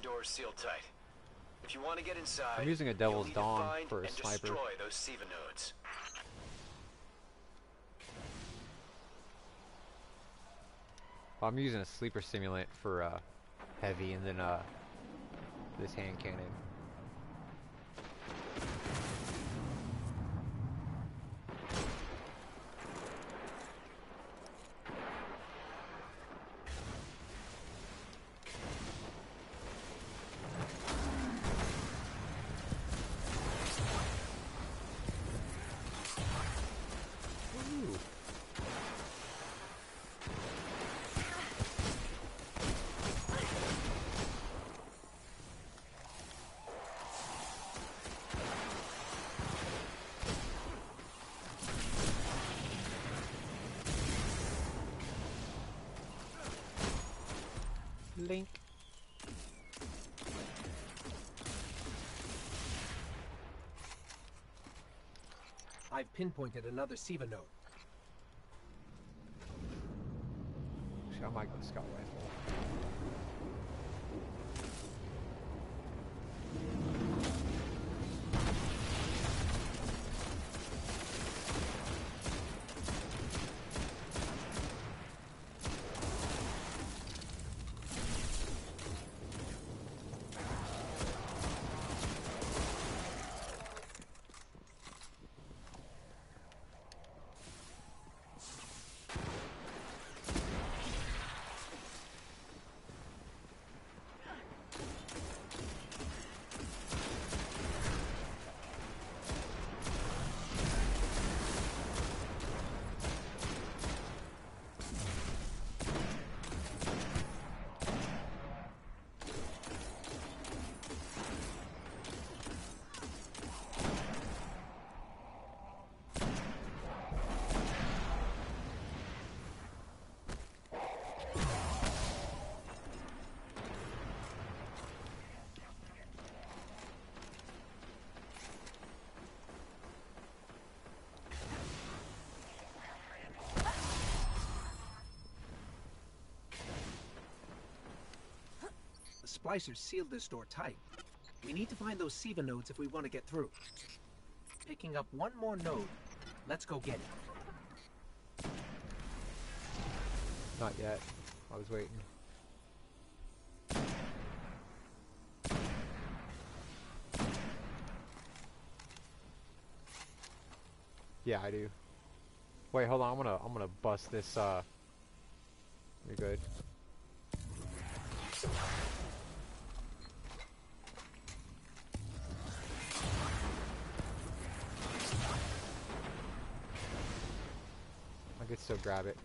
doors sealed tight. If you want to get inside, I'm using a Devil's Dawn for a and sniper. Destroy those SIVA nodes. I'm using a sleeper simulant for heavy, and then this hand cannon. Link. I've pinpointed another SIVA node. Actually, I might go scout rifle. The splicers sealed this door tight. We need to find those SIVA nodes if we want to get through. Picking up one more node. Let's go get it. Not yet. I was waiting. Yeah, I do. Wait, hold on. I'm gonna bust this. You're good. I could still grab it.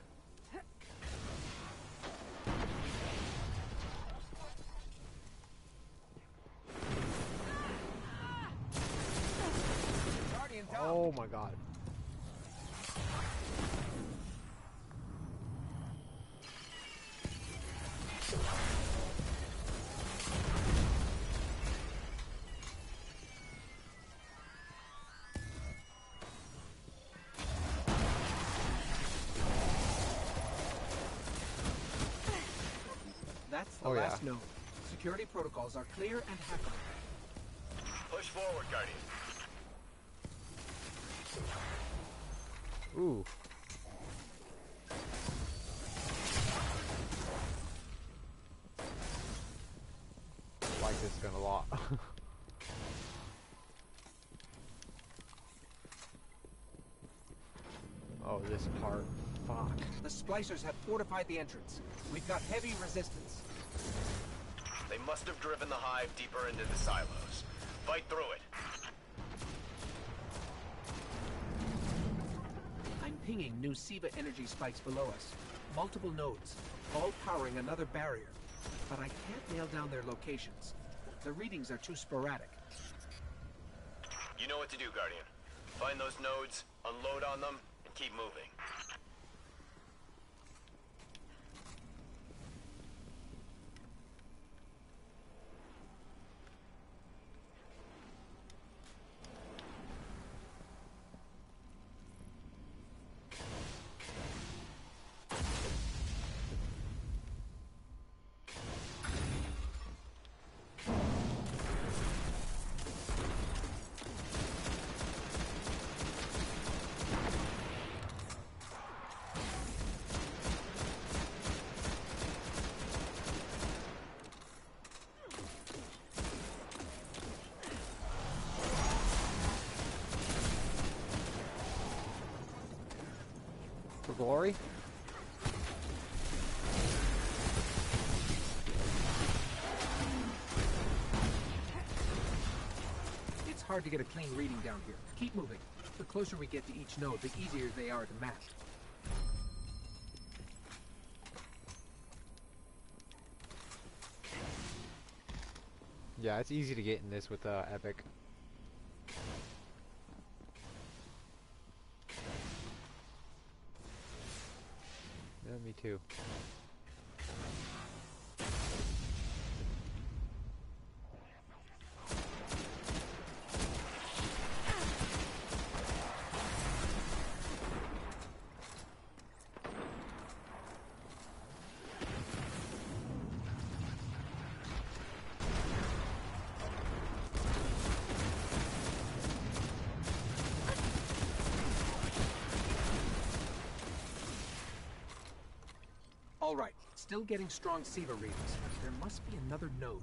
Oh my god. That's the last node. Security protocols are clear and hackable. Push forward, Guardian. Ooh. I like this gun a lot. Oh, this part. Fuck. The splicers have fortified the entrance. We've got heavy resistance. They must have driven the hive deeper into the silos. Fight through it. I'm pinging new SIVA energy spikes below us. Multiple nodes, all powering another barrier. But I can't nail down their locations. The readings are too sporadic. You know what to do, Guardian. Find those nodes, unload on them, and keep moving. glory? It's hard to get a clean reading down here. Keep moving. The closer we get to each node, the easier they are to map. Yeah, it's easy to get in this with Epic. Yeah, me too. All right, still getting strong SIVA readings. There must be another node.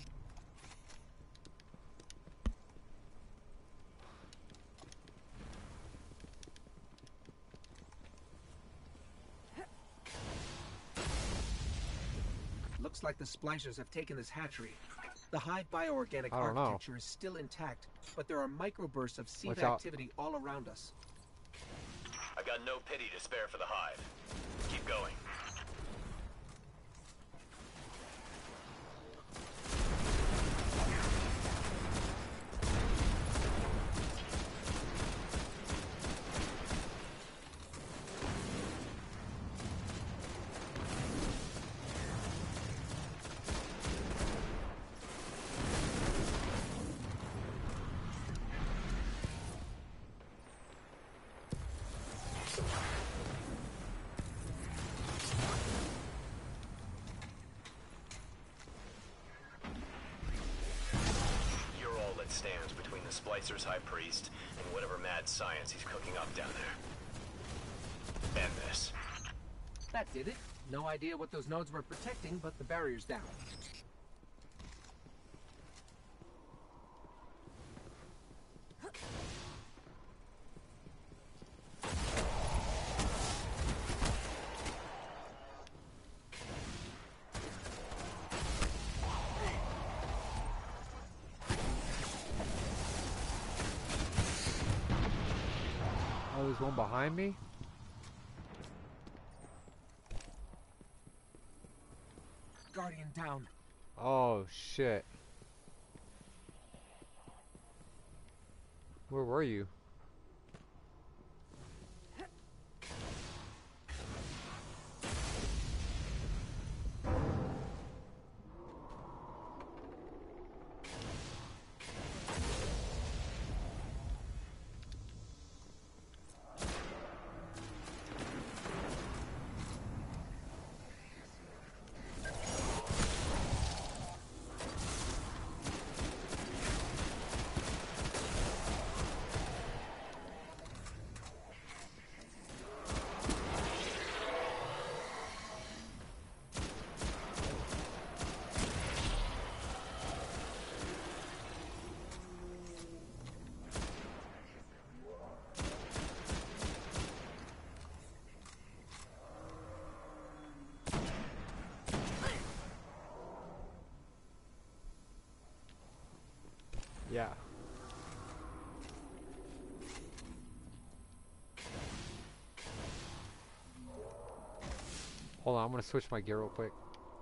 Looks like the splicers have taken this hatchery. The hive bioorganic I don't know. architecture is still intact, but there are microbursts of Watch SIVA out. activity all around us. I got no pity to spare for the hive. Keep going. You're all that stands between the Splicer's High Priest and whatever mad science he's cooking up down there. End this. That did it. No idea what those nodes were protecting, but the barrier's down. Oh, there's one behind me? Guardian down. Oh, shit. Where were you? Yeah. Hold on, I'm gonna switch my gear real quick.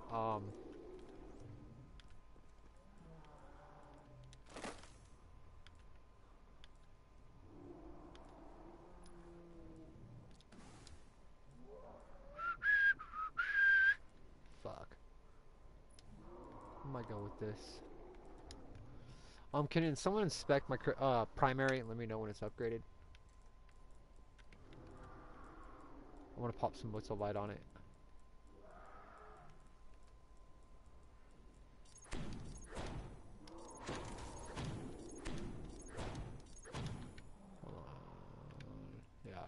Fuck. Where am I going with this? Can someone inspect my primary and let me know when it's upgraded? I want to pop some bits of light on it. Hold on. Yeah.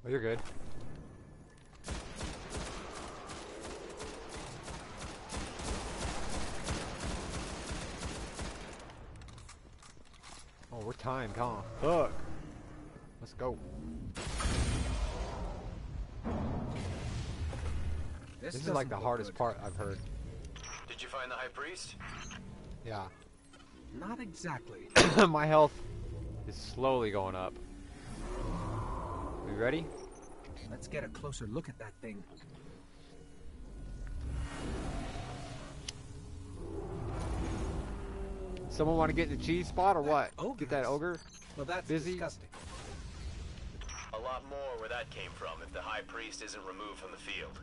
Oh, you're good. Oh, we're timed, huh? Fuck. Let's go. This is like the hardest part I've heard. Did you find the High Priest? Yeah. Not exactly. My health is slowly going up. We ready? Let's get a closer look at that thing. Someone want to get in the cheese spot or what? Ogre. Get that ogre? Well, that's busy? disgusting. A lot more where that came from if the High Priest isn't removed from the field.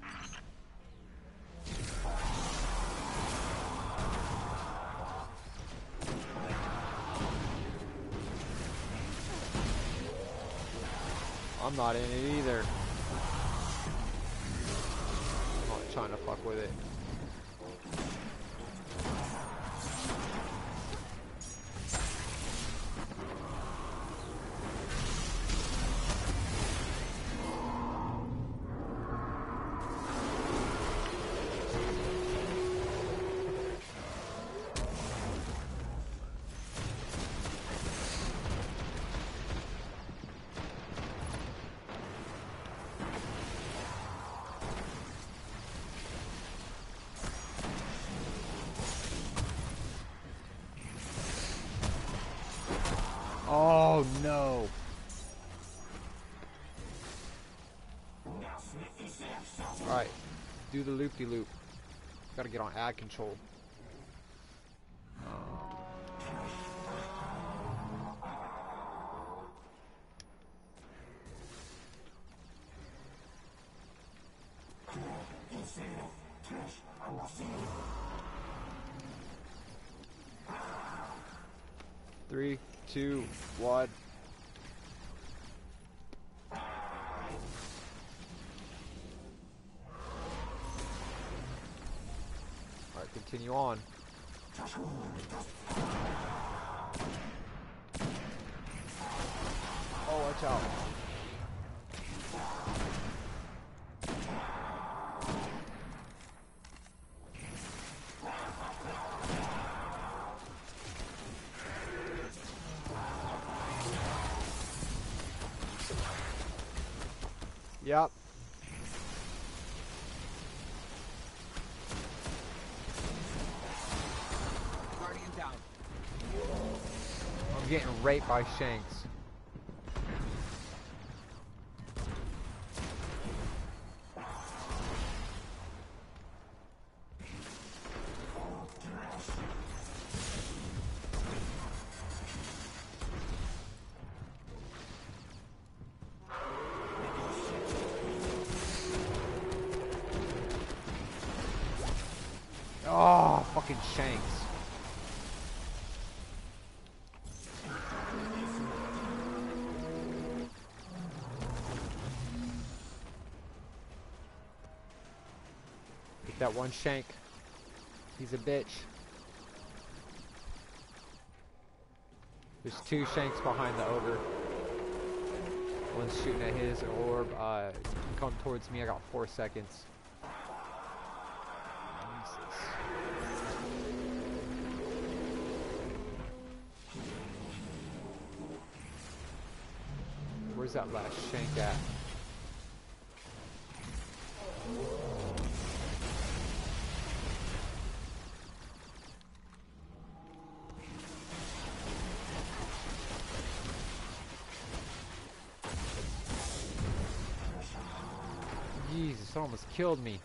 I'm not in it either. I'm not trying to fuck with it. Oh no. Alright, do the loop-de-loop. Gotta get on ad control. Three, two, one. Alright, continue on. Oh, watch out. Yep. Guardian down. I'm getting raped by Shanks. Oh, fucking Shanks. Get that one Shank. He's a bitch. There's two Shanks behind the ogre. One's shooting at his orb. Come towards me. I got 4 seconds. Where's that last Shank at? Jesus, it almost killed me.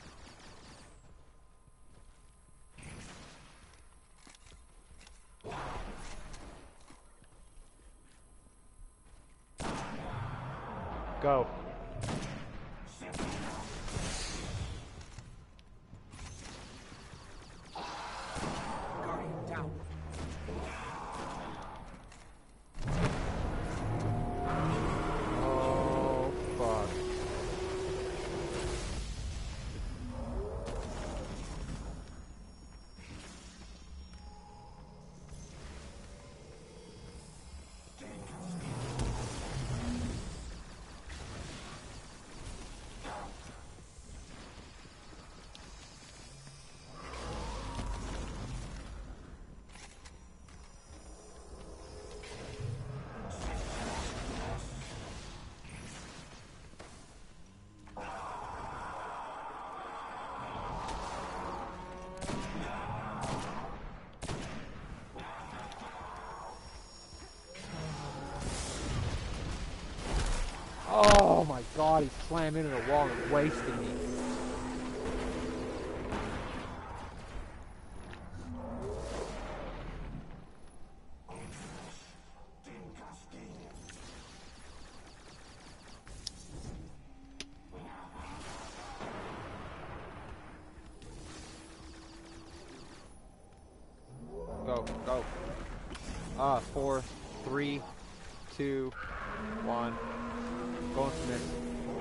Go. Guardian down. Oh, fuck. Oh my god, he slammed into the wall and wasted me. Go, go. 4, 3, 2, 1. Going for this.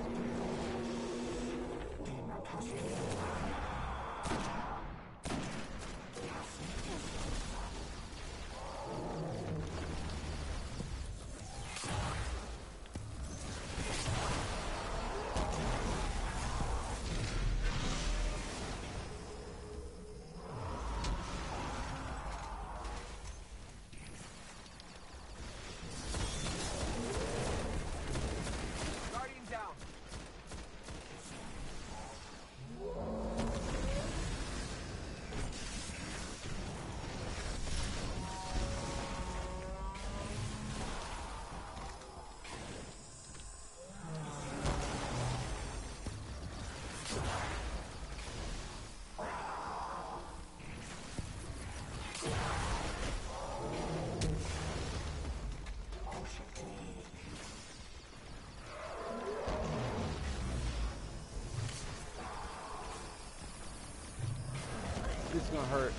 This is gonna hurt.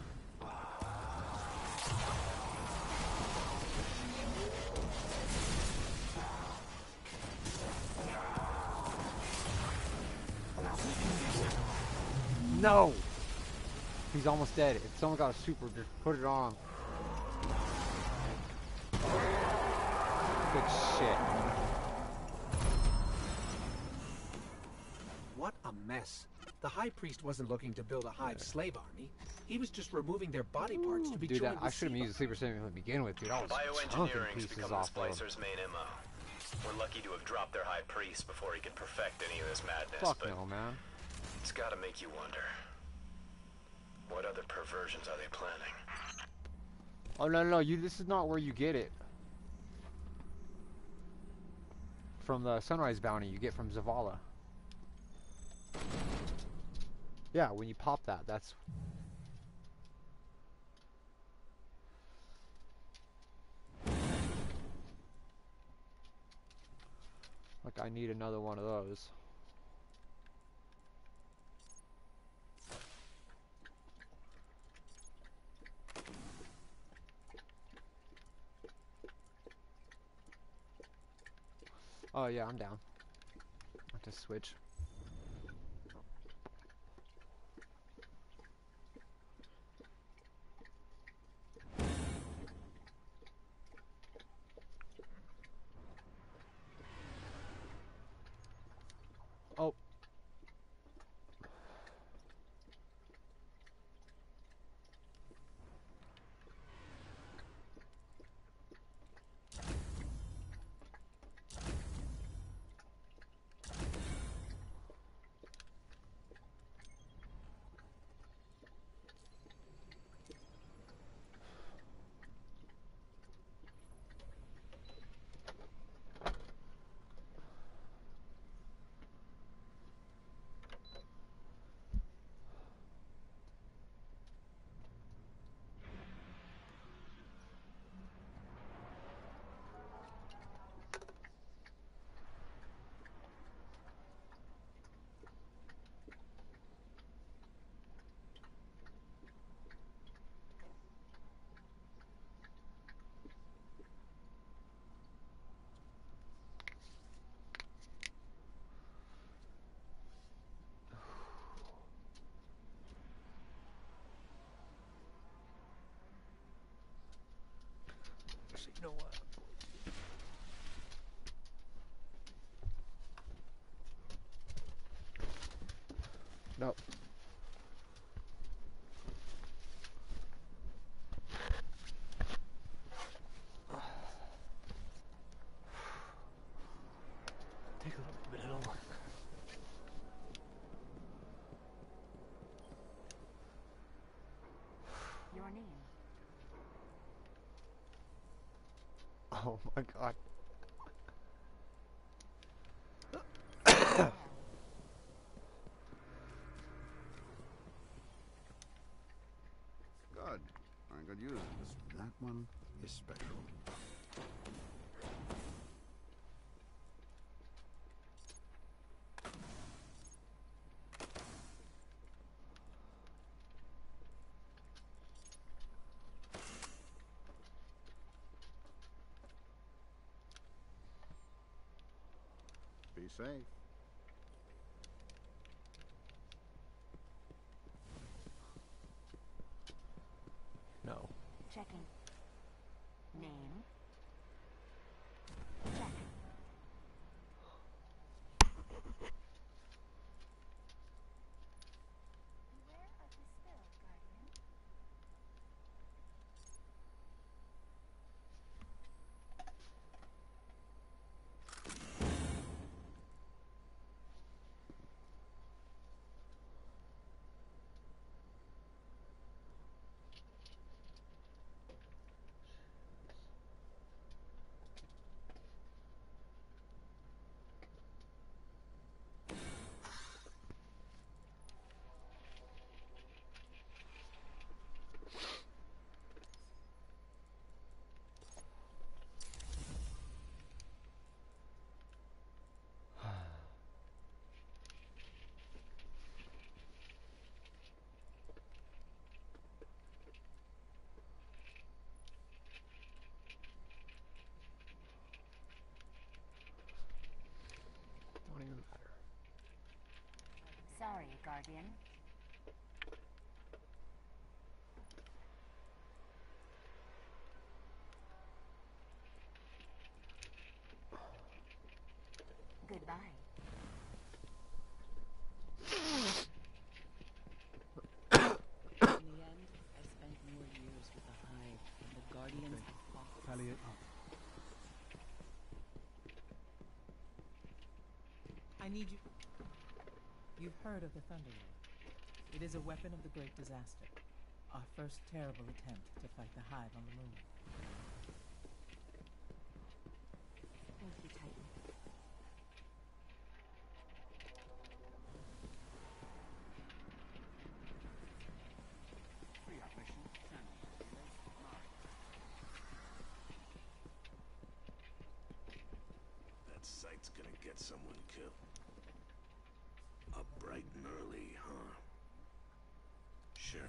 No! He's almost dead. If someone got a super, just put it on. Good shit. What a mess. The High Priest wasn't looking to build a hive slave army. He was just removing their body parts to be Dude, joined I with should have Siva. used the sleeper saving to begin with, dude. I was chunking Bioengineering's pieces become the off of him. Splicer's main MO. We're lucky to have dropped their High Priest before he could perfect any of this madness, Fuck but no, man. it's gotta make you wonder. What other perversions are they planning? Oh, no, no, this is not where you get it. From the Sunrise Bounty you get from Zavala. Yeah, when you pop that, that's... Like, I need another one of those. Oh yeah, I'm down. I have to switch. Oh. Actually, you know what? Nope. Take a little bit of Your name. Oh my god. one is special. Be safe. No. Checking. Name. Check. Beware of the spill, Guardian. Don't even matter. Sorry, Guardian. Goodbye. In the end, I spent more years with the Hive, and the Guardians have fought. Tally it up. I need you. You've heard of the Thunderlord. It is a weapon of the Great Disaster. Our first terrible attempt to fight the Hive on the moon. Thank you, Titan. That sight's gonna get someone killed. Up bright and early, huh? Sure.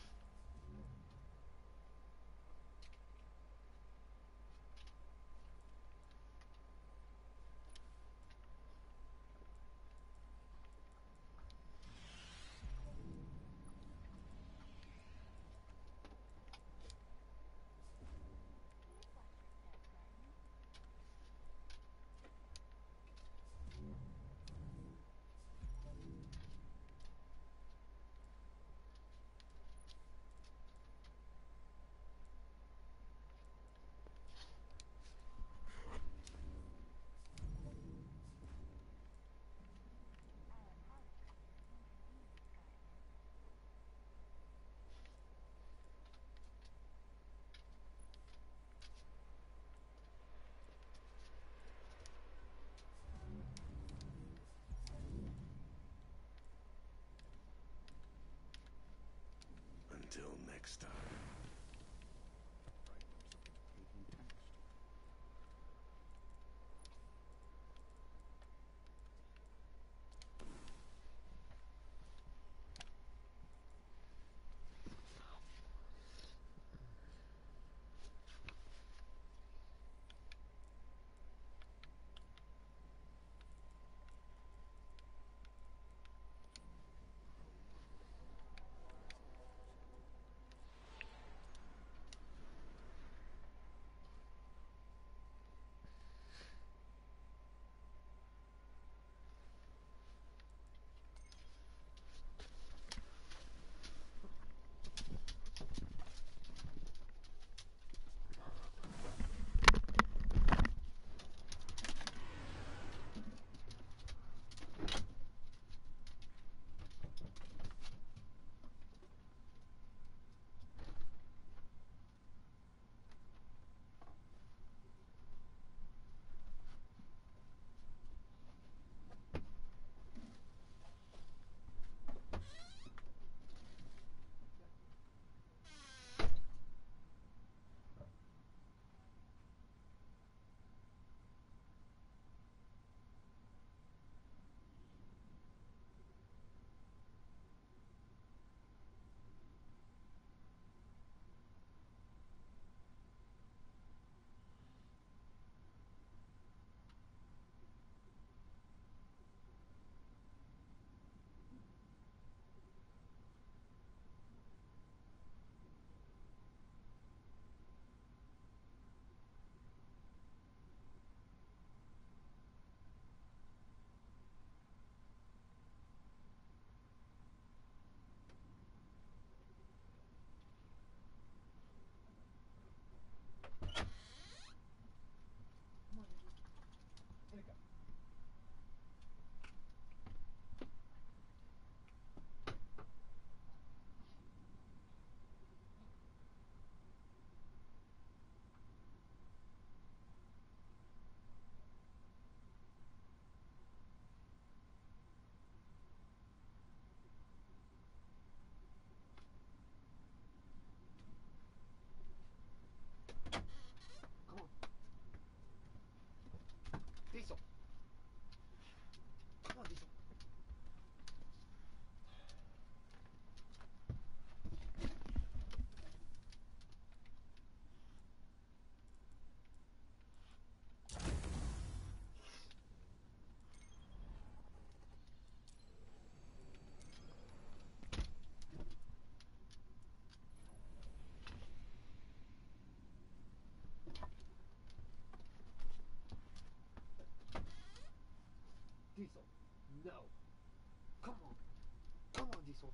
Until next time. No. Come on. Come on, Diesel.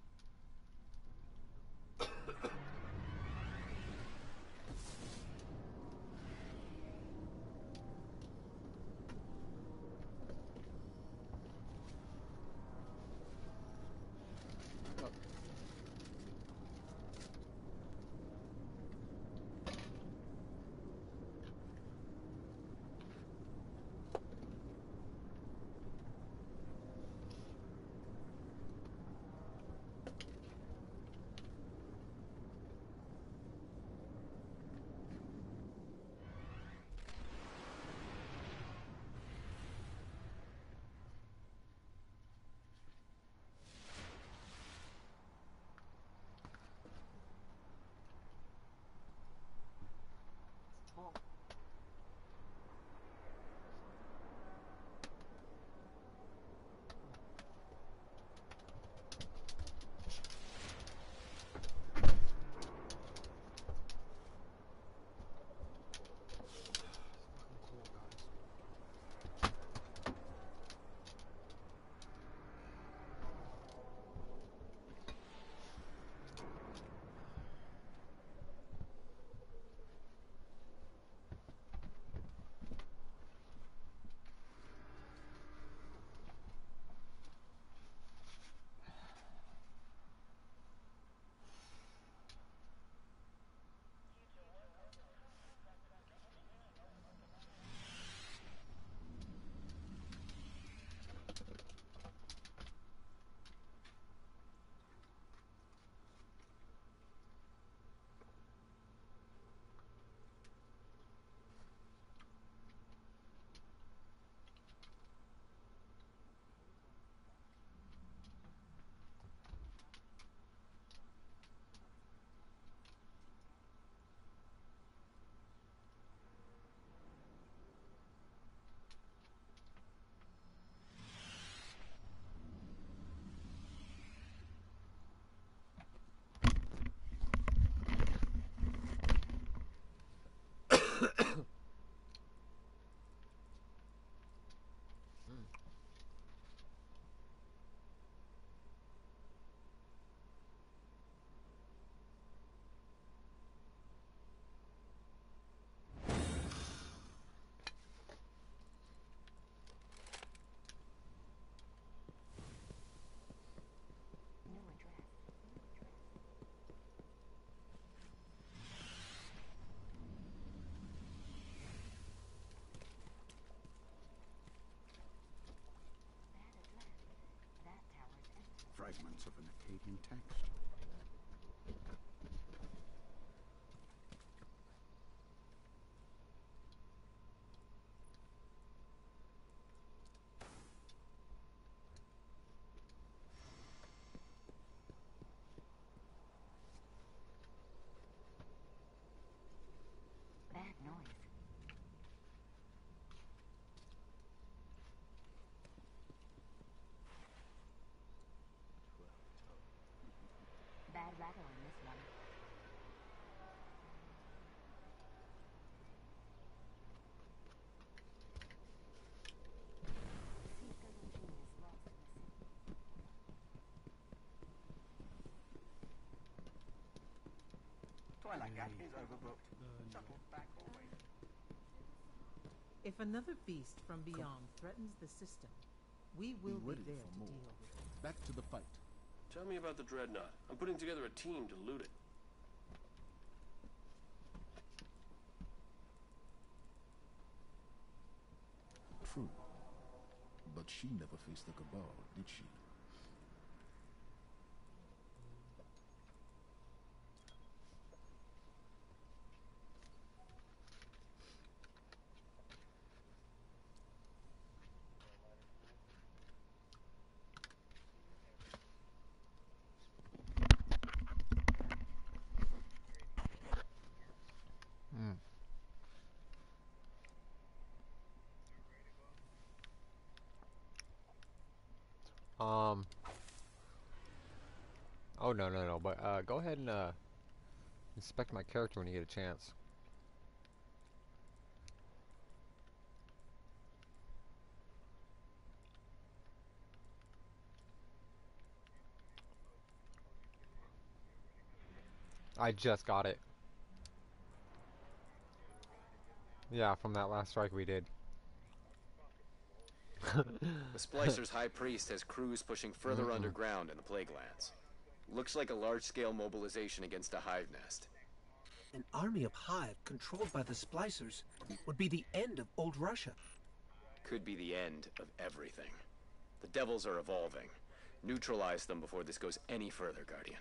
New address. Bad address. That tower's empty. Fragments of an Akkadian text. Bad noise. Bad rattle in this one. Cisco's genius lost in the city. Twilight Gap is overbooked. Shuttle back always. If another beast from beyond threatens the system, we will be ready there for to more. deal with it. Back to the fight. Tell me about the Dreadnought. I'm putting together a team to loot it. True. But she never faced the Cabal, did she? Oh no. But go ahead and inspect my character when you get a chance. I just got it. Yeah, from that last strike we did. The Splicer's High Priest has crews pushing further underground in the Plague Lands. Looks like a large-scale mobilization against a hive nest. An army of Hive controlled by the Splicers would be the end of old Russia. Could be the end of everything. The Devils are evolving. Neutralize them before this goes any further, Guardian.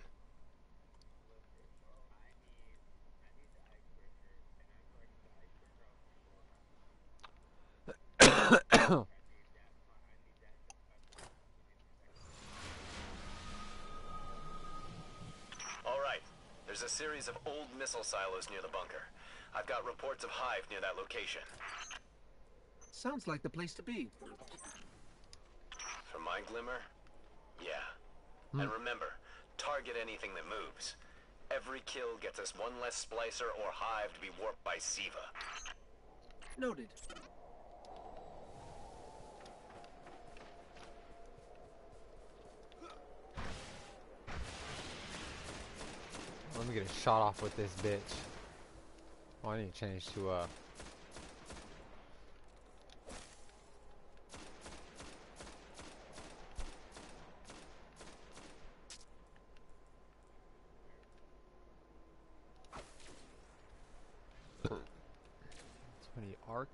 All right. There's a series of old missile silos near the bunker. I've got reports of Hive near that location. Sounds like the place to be. From my glimmer, yeah. And remember, target anything that moves. Every kill gets us one less Splicer or Hive to be warped by Siva. Noted. Let me get a shot off with this bitch. Oh, I need to change to arc.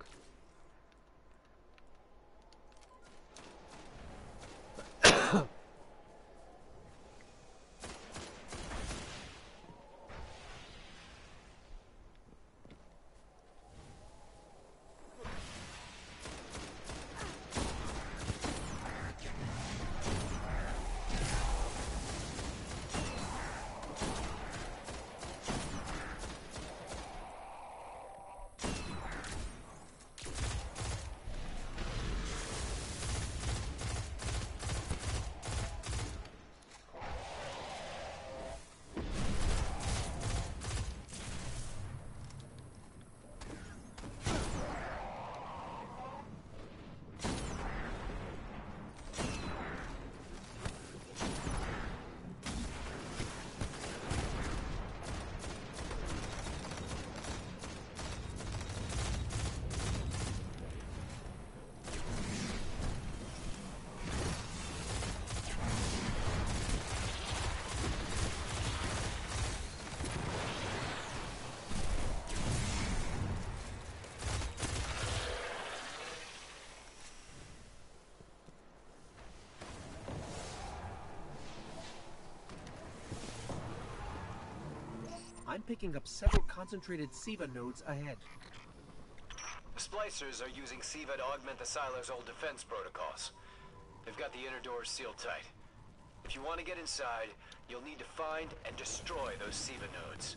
I'm picking up several concentrated Siva nodes ahead. The Splicers are using Siva to augment the silo's old defense protocols. They've got the inner doors sealed tight. If you want to get inside, you'll need to find and destroy those Siva nodes.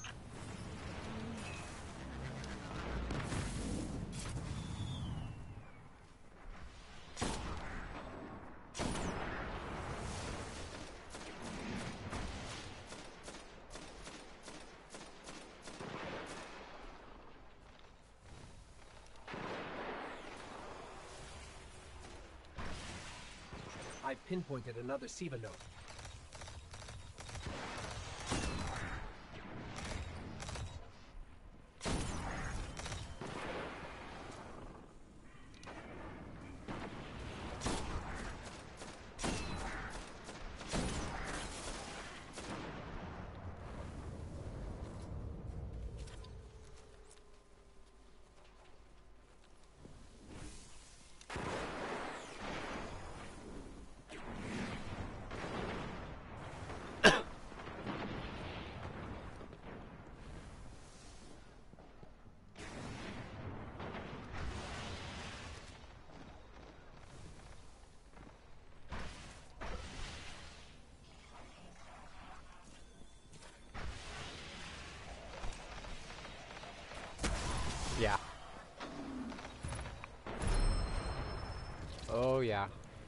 I pinpointed another Siva node. Yeah. Oh yeah.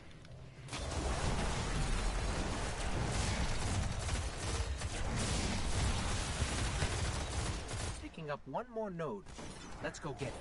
Picking up one more node. Let's go get it.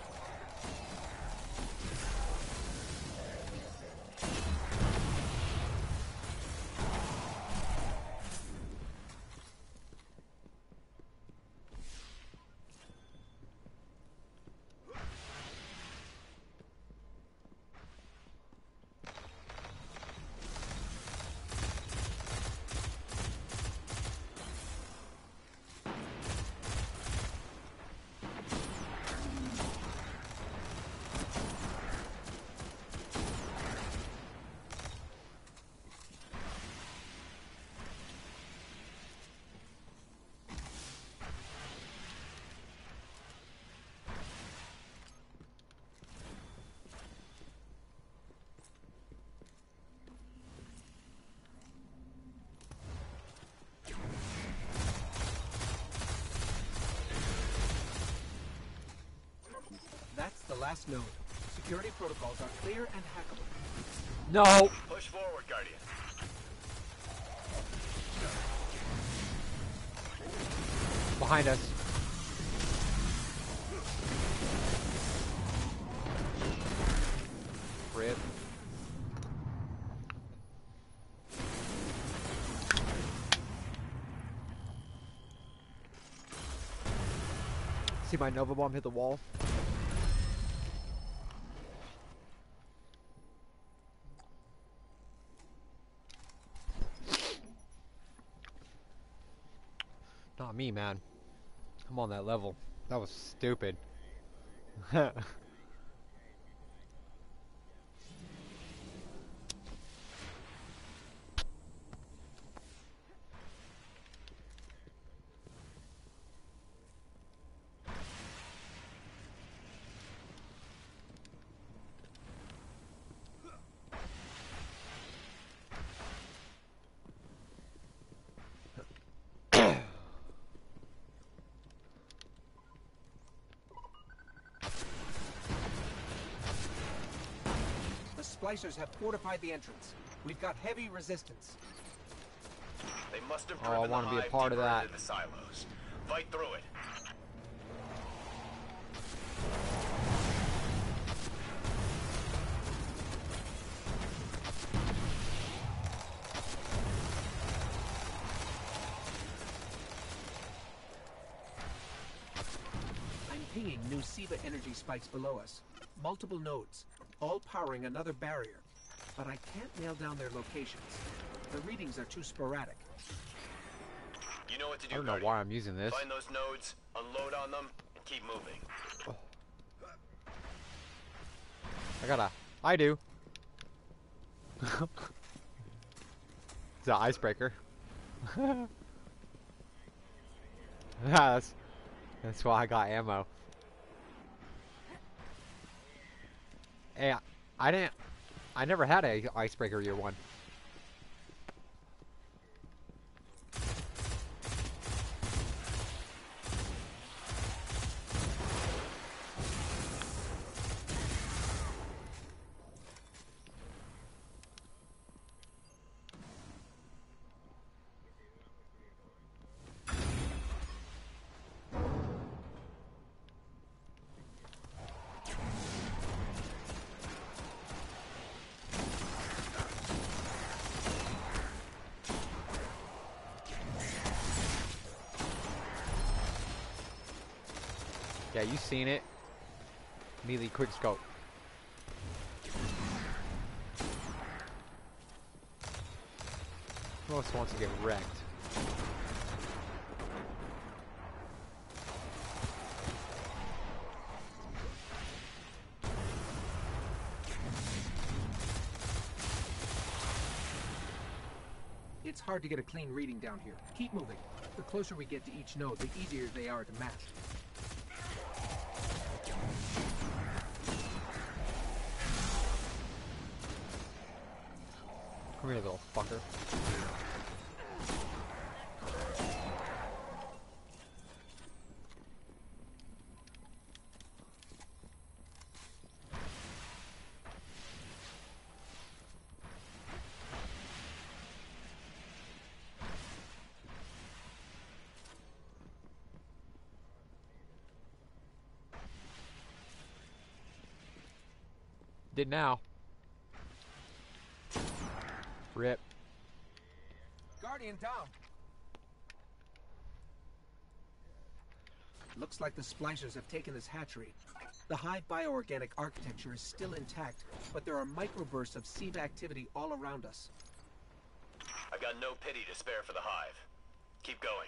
last node. Security protocols are clear and hackable. No! Push forward, Guardian. Behind us. Rip. See my Nova Bomb hit the wall? Not me, man. I'm on that level. That was stupid. Splicers have fortified the entrance. We've got heavy resistance. They must have Oh, I driven wanna the be a hive part of deeper that. into the silos. Fight through it. I'm pinging new SIVA energy spikes below us. Multiple nodes, all powering another barrier. But I can't nail down their locations. The readings are too sporadic. You know what to do, I don't know Guardian. why I'm using this. Find those nodes, unload on them, and keep moving. I do. It's an icebreaker. that's why I got ammo. Hey, I never had a icebreaker year one. Yeah, you seen it. Melee quick scope. Who else wants to get wrecked? It's hard to get a clean reading down here. Keep moving. The closer we get to each node, the easier they are to match. Come here, little fucker. Did now. Rip. Guardian down. Looks like the splicers have taken this hatchery. The hive bioorganic architecture is still intact, but there are microbursts of SIVA activity all around us. I've got no pity to spare for the hive. Keep going.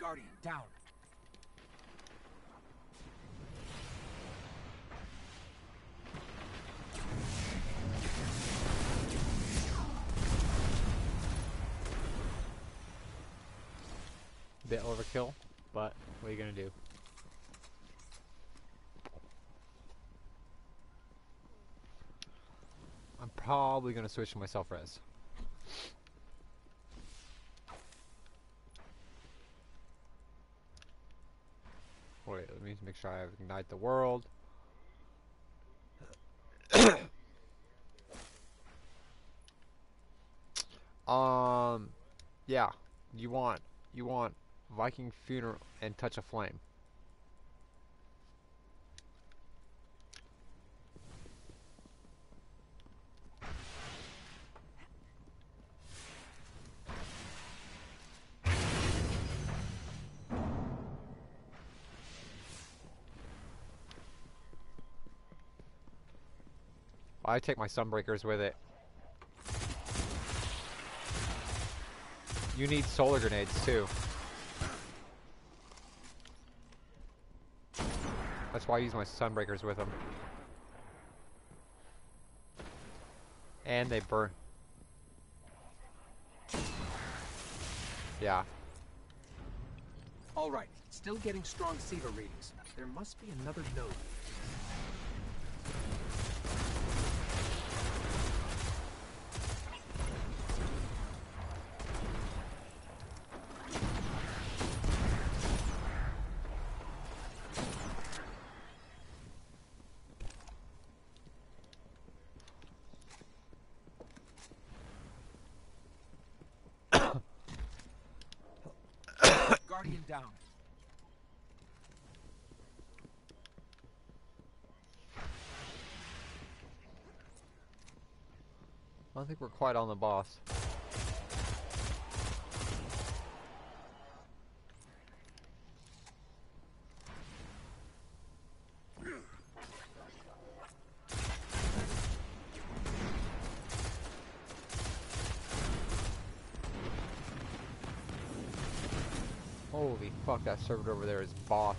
Guardian, down. Bit overkill, but what are you gonna do? I'm probably gonna switch to my self-res. Wait, let me make sure I ignite the world. Yeah, you want Viking Funeral and Touch of Flame. I take my Sunbreakers with it. You need solar grenades too. That's why I use my Sunbreakers with them. And they burn. Yeah. All right, still getting strong SIVA readings. There must be another node. Guardian down. I don't think we're quite on the boss. Holy fuck, that server over there is boss.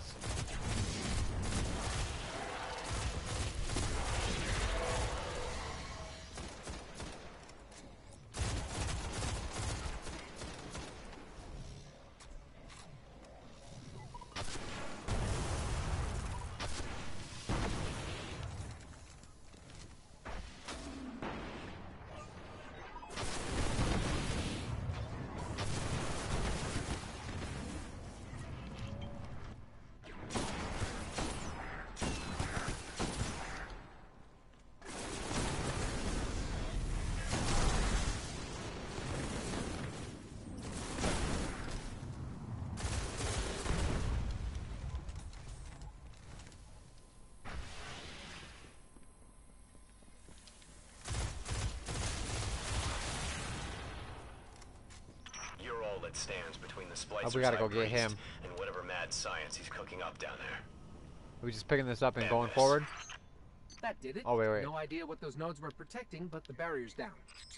That stands between the Splicer's Oh, we gotta go High get Priest him. and whatever mad science he's cooking up down there. Are we just picking this up and Damn going this. forward? That did it. Oh, wait. No idea what those nodes were protecting, but the barrier's down.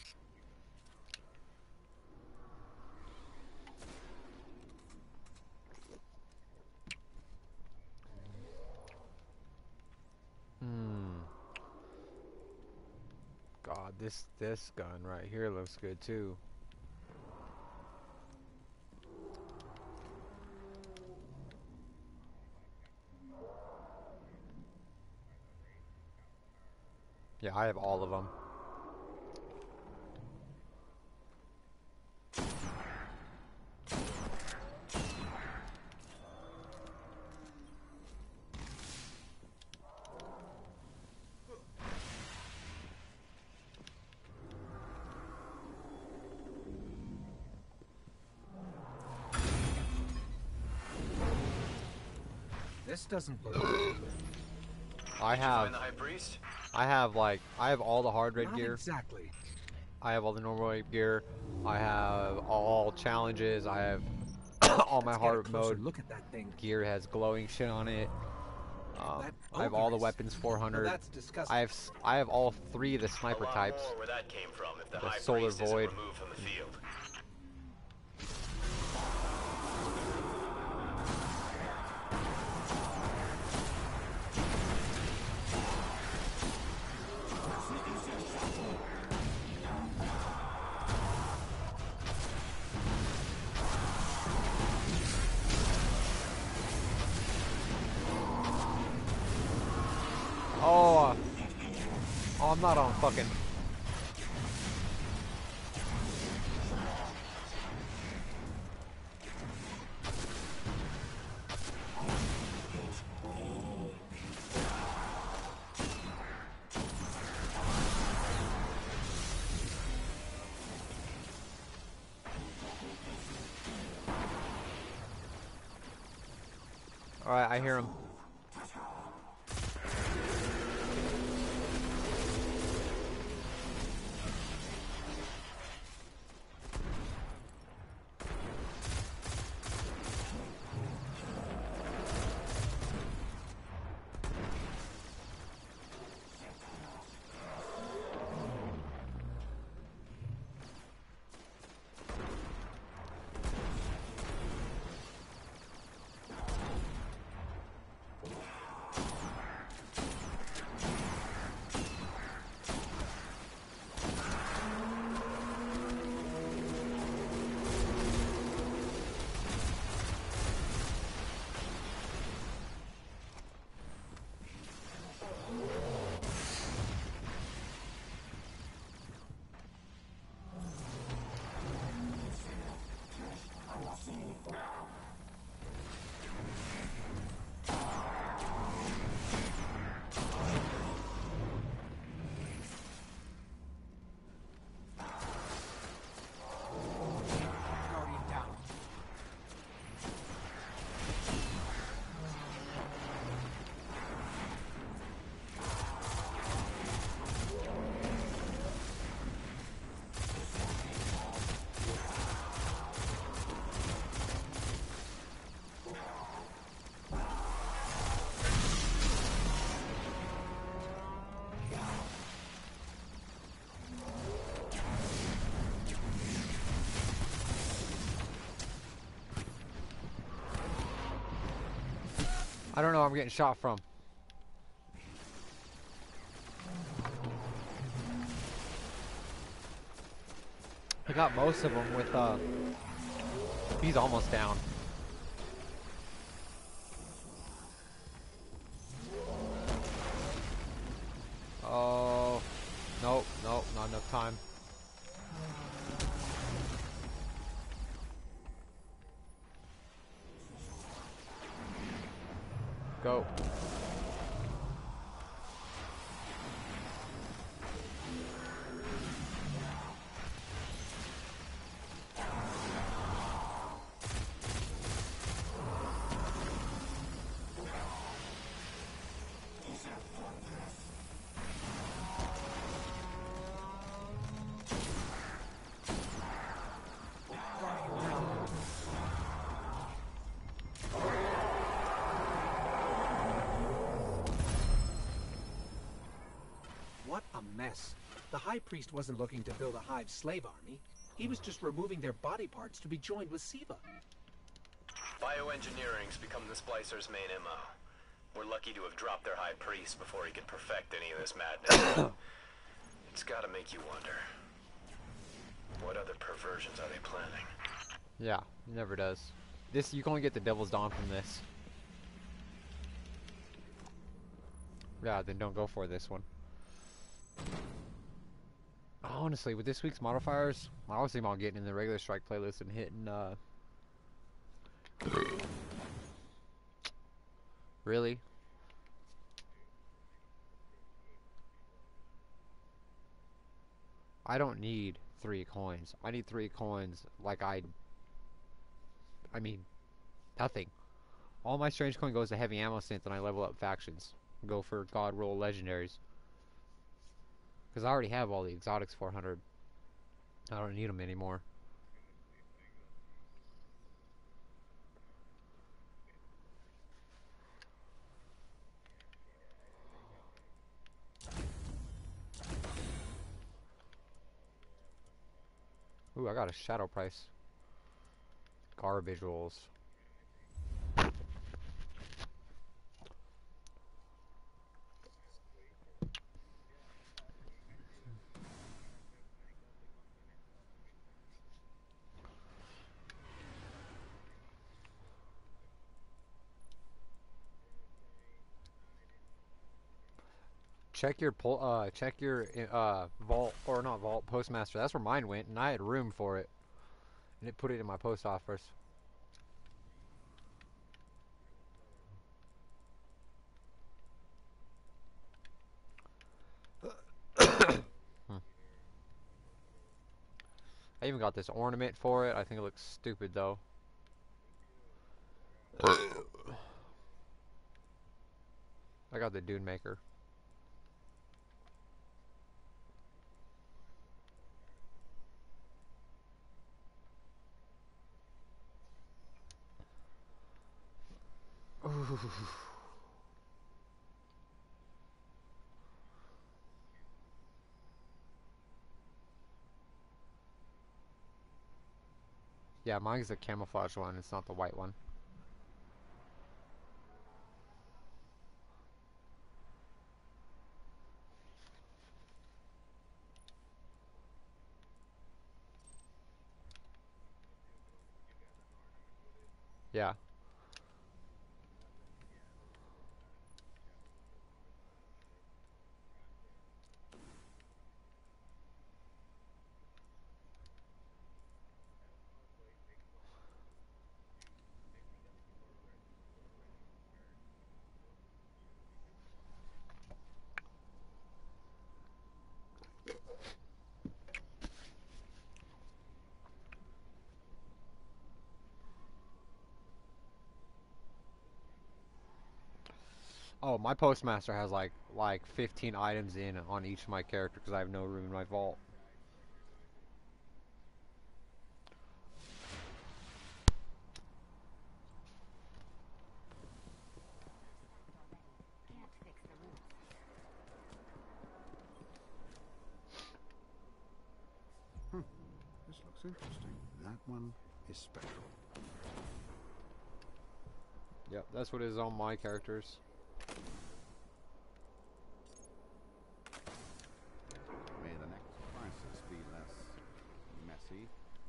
God, this gun right here looks good too. Yeah, I have all of them. This doesn't look I Did you have find the High Priest? I have all the hard raid not gear. exactly. I have all the normal raid gear. I have all challenges. I have all my Let's get a hard closer mode look at that thing. gear has glowing shit on it. That I have all the ogre is- weapons 400. Well, that's disgusting. I have all 3 of the sniper A lot types. more where that came from if the The High Solar Priest isn't Void. removed from the field. Oh, I'm not on fucking... Alright, I hear him. Guardian down. I don't know where I'm getting shot from. I got most of them with, he's almost down. Oh, nope, nope, not enough time. Go. What a mess. The High Priest wasn't looking to build a Hive slave army. He was just removing their body parts to be joined with Siva. Bioengineering's become the Splicers' main MO. We're lucky to have dropped their High Priest before he could perfect any of this madness. It's gotta make you wonder. What other perversions are they planning? Yeah, it never does. This, you can only get the Devil's Dawn from this. Yeah, then don't go for this one. Honestly, with this week's modifiers, I was thinking about getting in the regular strike playlist and hitting, Really? I don't need 3 coins. I need 3 coins like I mean, nothing. All my strange coin goes to heavy ammo synth and I level up factions. Go for God roll legendaries. Because I already have all the exotics 400. I don't need them anymore. Ooh, I got a shadow price. Garbage rolls. check your vault, or not vault, postmaster. That's where mine went, and I had room for it, and it put it in my post office. I even got this ornament for it. I think it looks stupid though. I got the Dune Maker. Ooh. Yeah, mine's the camouflage one. It's not the white one. Yeah. Oh, my postmaster has like 15 items in on each of my characters because I have no room in my vault. Can't fix the roof. This looks interesting. That one is special. Yep, that's what is on my characters. May the next crisis be less messy.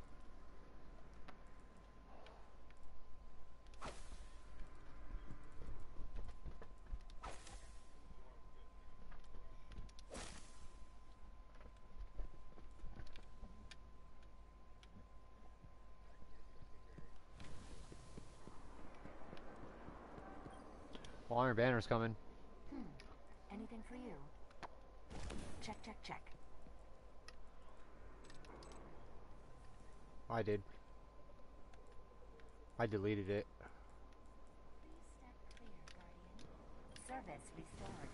Well, Iron Banner's coming. Anything for you? Check, check, check. I did. I deleted it. Please step clear, Guardian. Service restored.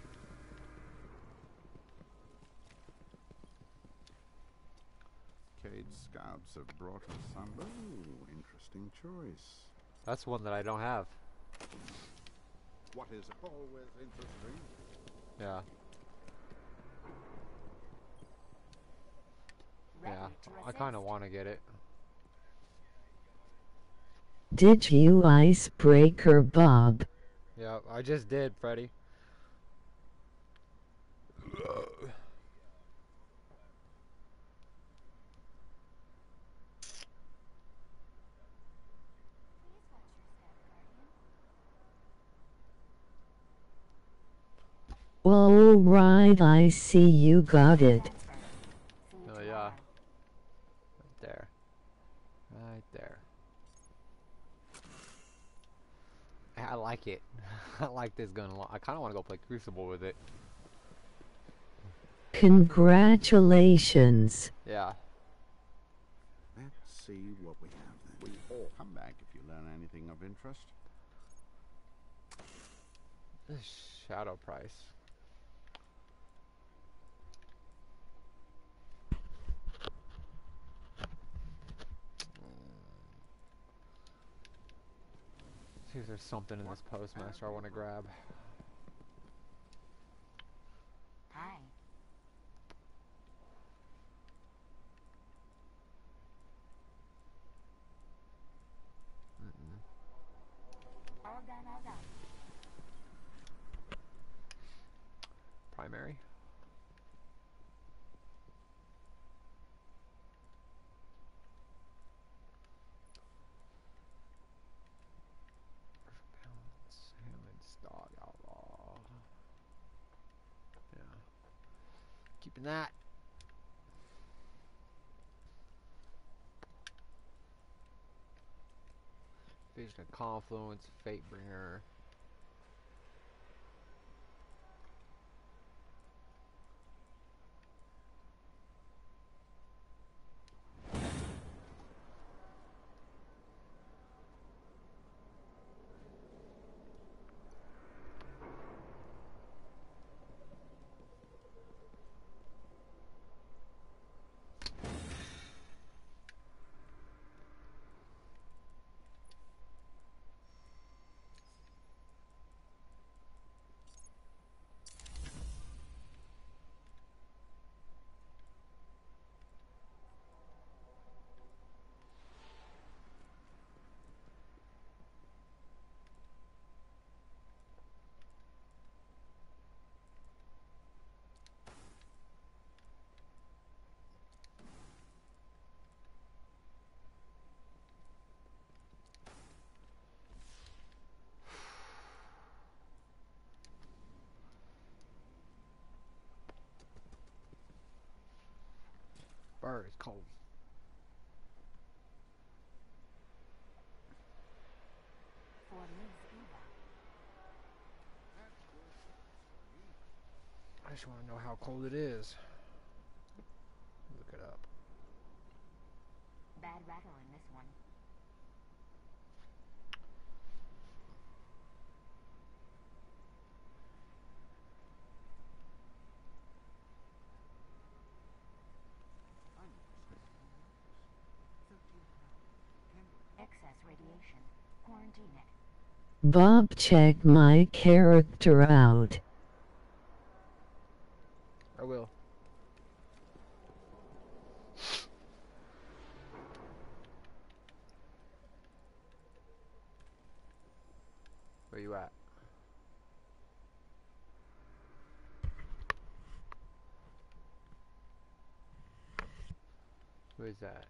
Cade scouts have brought us some. Oh, interesting choice. That's one that I don't have. What is always interesting? Yeah. Ready Yeah. to I kind of resist. want to get it. Did you icebreaker Bob? Yeah, I just did, Freddy. Please watch your step, Guardian. All right, I see you got it. Transfer. See you Oh, tomorrow. yeah. Right there. Right there. I like it. I like this gun a lot. I kind of want to go play Crucible with it. Congratulations. Yeah. Let's see what we have then. We all come back if you learn anything of interest. Shadow price. See if there's something in this postmaster I want to grab. Hi. All done, all done. Primary. Balance, Hammond, stock, outlaw. Yeah. keeping that. Vision of Confluence, Fatebringer. Bird is cold. For Ms. Eva. I just want to know how cold it is. Look it up. Bad rattle in this one. Excess radiation. Quarantine it. Bob, check my character out. I will. Where you at? Where's that?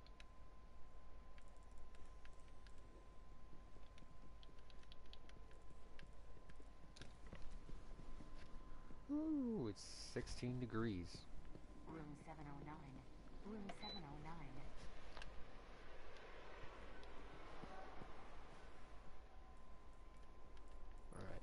Ooh, it's 16 degrees. Room 709. Room 709. Alright.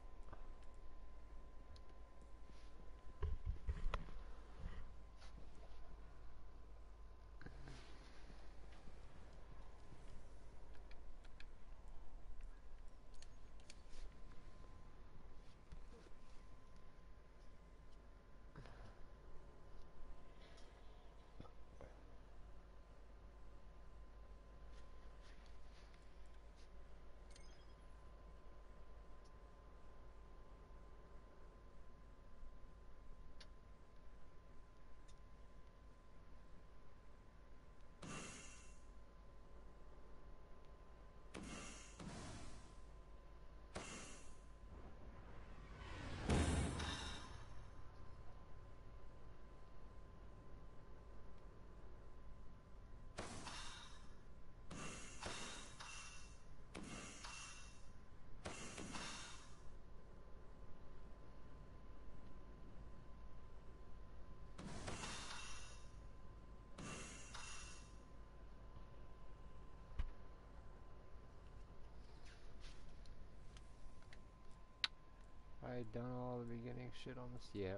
I done all the beginning shit on this. Yeah.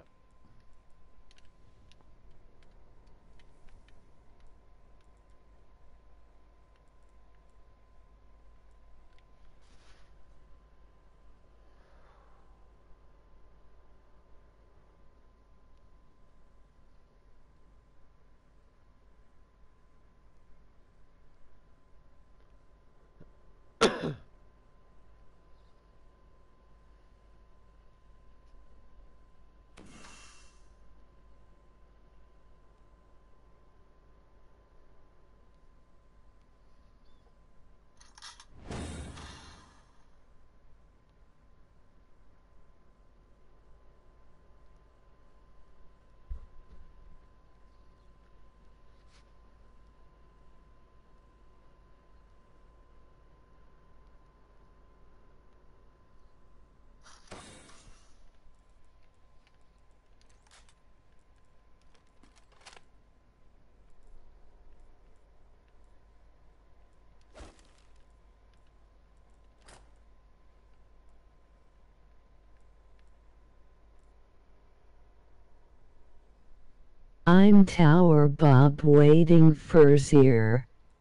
I'm Tower Bob waiting for Zier.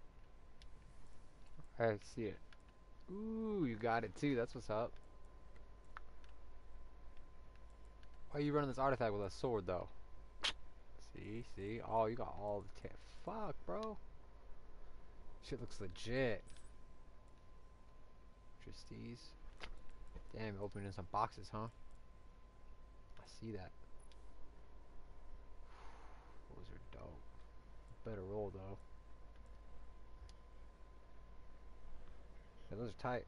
I see it. Ooh, you got it too. That's what's up. Why are you running this artifact with a sword though? See? Oh, you got all the fuck, bro. Shit looks legit. Trustees. Damn, opening some boxes, huh? I see that. Those are dope. Better roll though. Yeah, those are tight.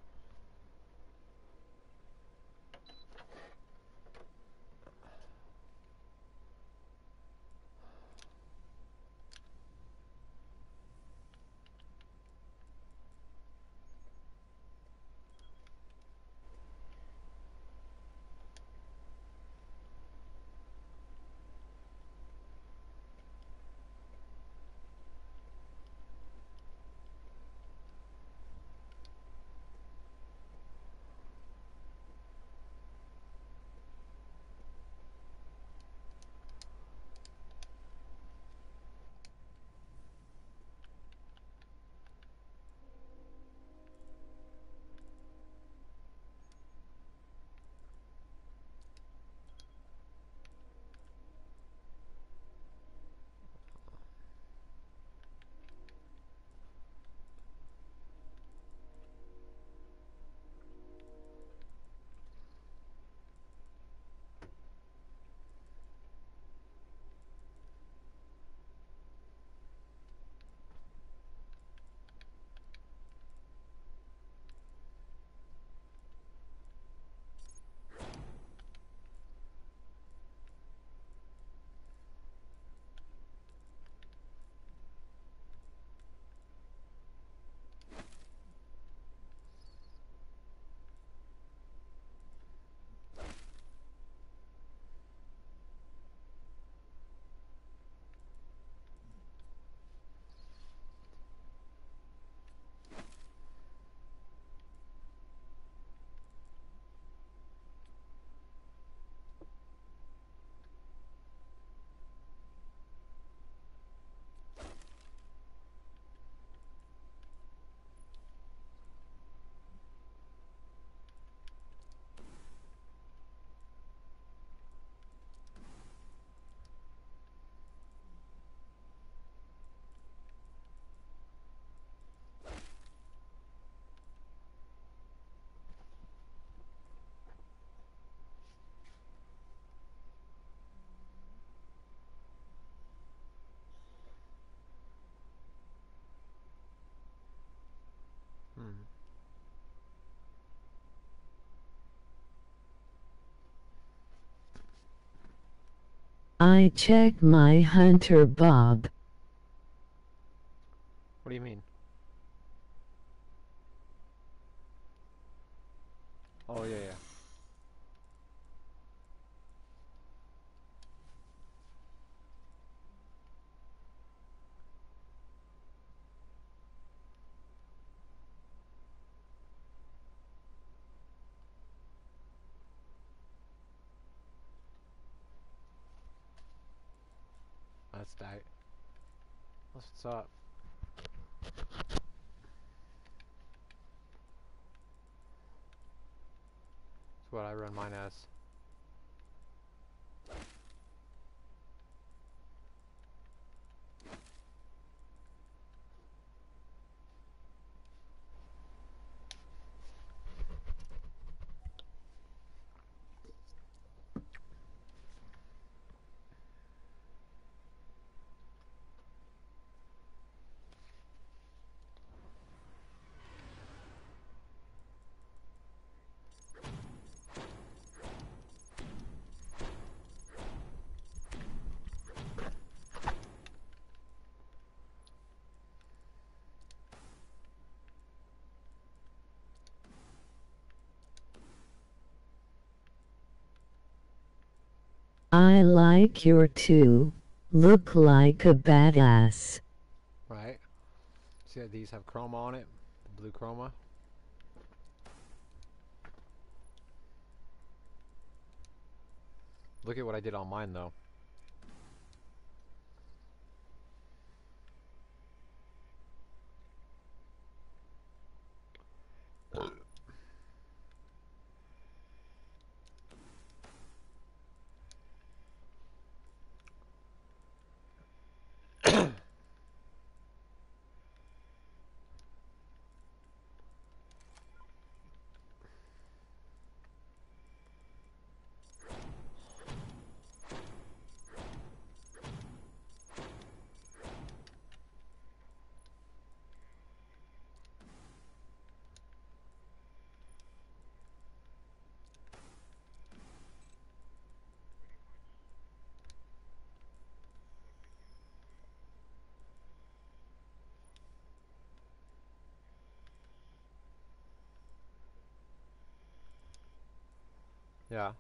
I check my hunter Bob. What do you mean? Oh, yeah. That's tight. That's what's up. That's what I run mine as. I like your two. Look like a badass. Right. See how these have chroma on it? The blue chroma. Look at what I did on mine though. Yeah.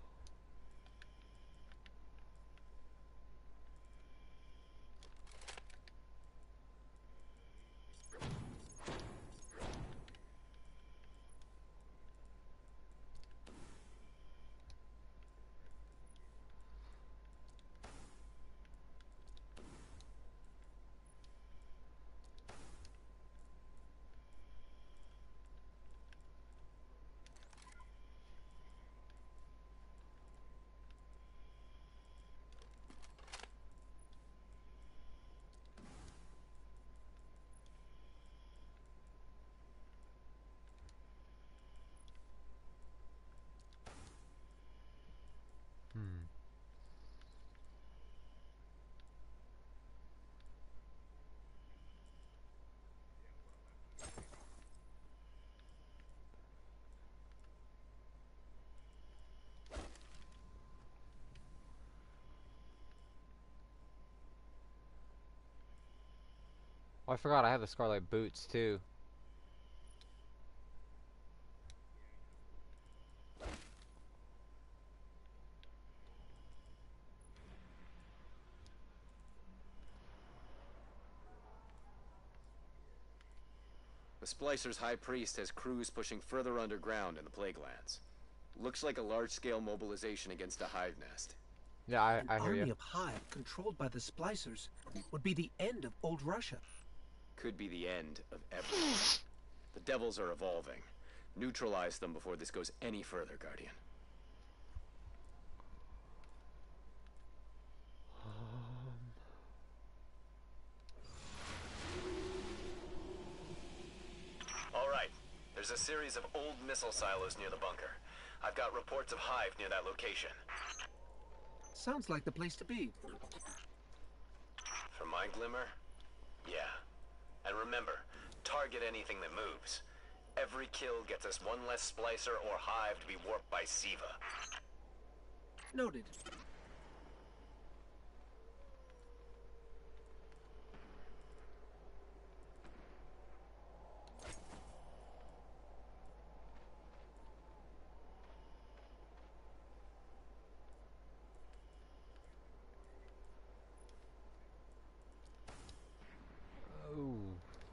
Oh, I forgot I have the Scarlet boots too. The Splicer's High Priest has crews pushing further underground in the Plaguelands. Looks like a large-scale mobilization against a hive nest. Yeah, I An hear army you. of Hive controlled by the Splicers would be the end of old Russia. Could be the end of everything. The Devils are evolving. Neutralize them before this goes any further, Guardian. All right. There's a series of old missile silos near the bunker. I've got reports of Hive near that location. Sounds like the place to be. From my glimmer, yeah. And remember, target anything that moves. Every kill gets us one less Splicer or Hive to be warped by Siva. Noted. Oh.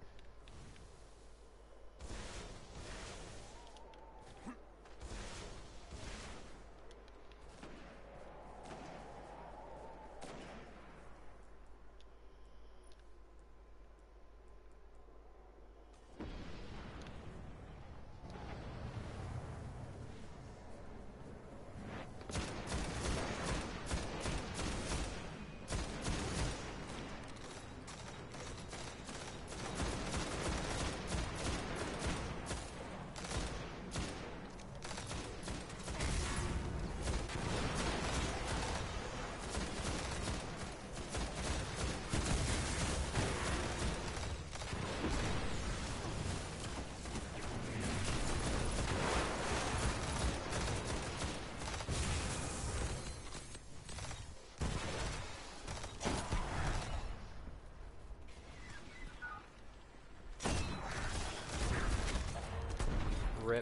Rip.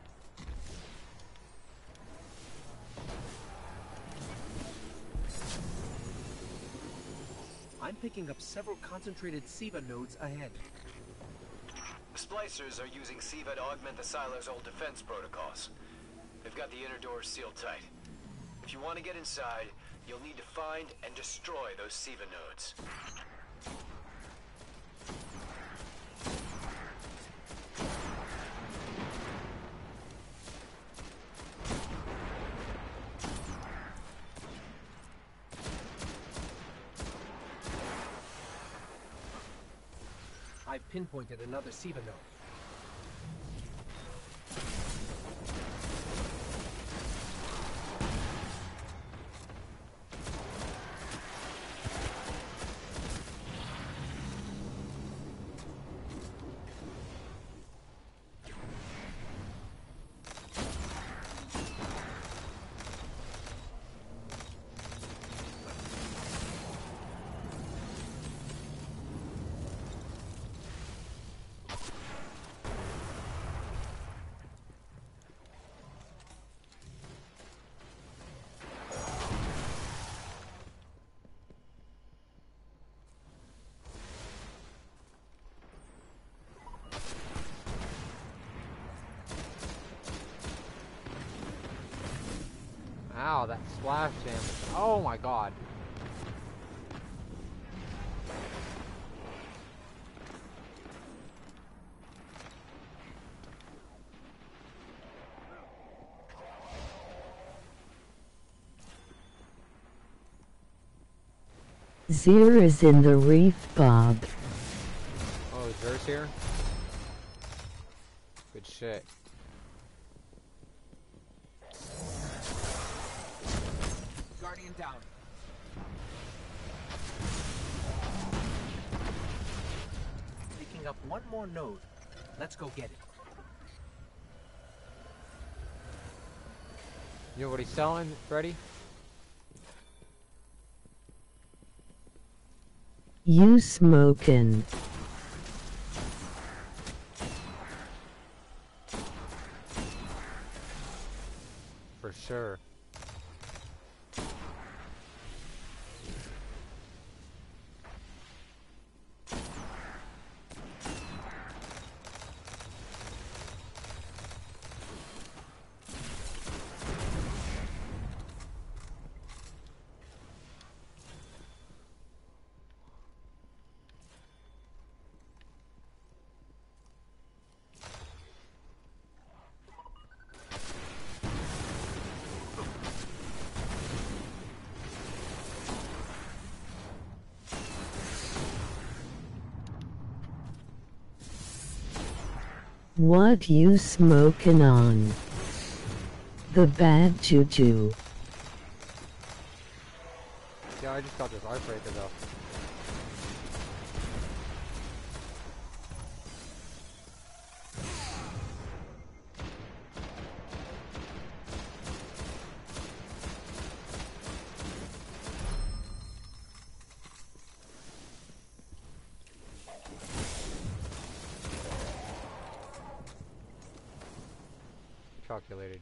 I'm picking up several concentrated SIVA nodes ahead. The Splicers are using Siva to augment the Siler's old defense protocols. They've got the inner doors sealed tight. If you want to get inside, you'll need to find and destroy those Siva nodes. I've pinpointed another SIVA node. Ow, that splash damage. Oh my god. Zir is in the reef, Bob. Oh, Zir's here? Good shit. Guardian down. Picking up one more node. Let's go get it. You know what he's selling, Freddy? You smokin'. For sure. What you smokin' on? The bad juju. Yeah, I just got this arc breaker though. Calculated.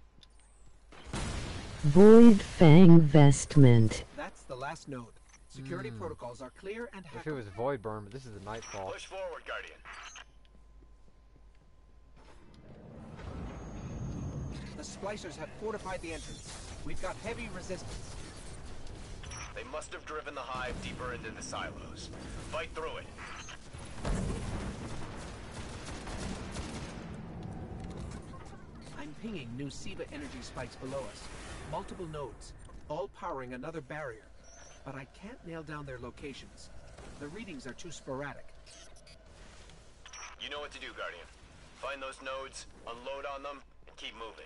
Void Fang Vestment. That's the last node. Security protocols are clear and If it was Void Burn, but this is the Nightfall. Push forward, Guardian. The splicers have fortified the entrance. We've got heavy resistance. They must have driven the hive deeper into the silos. Fight through it. I'm pinging new SIVA energy spikes below us. Multiple nodes, all powering another barrier. But I can't nail down their locations. The readings are too sporadic. You know what to do, Guardian. Find those nodes, unload on them, and keep moving.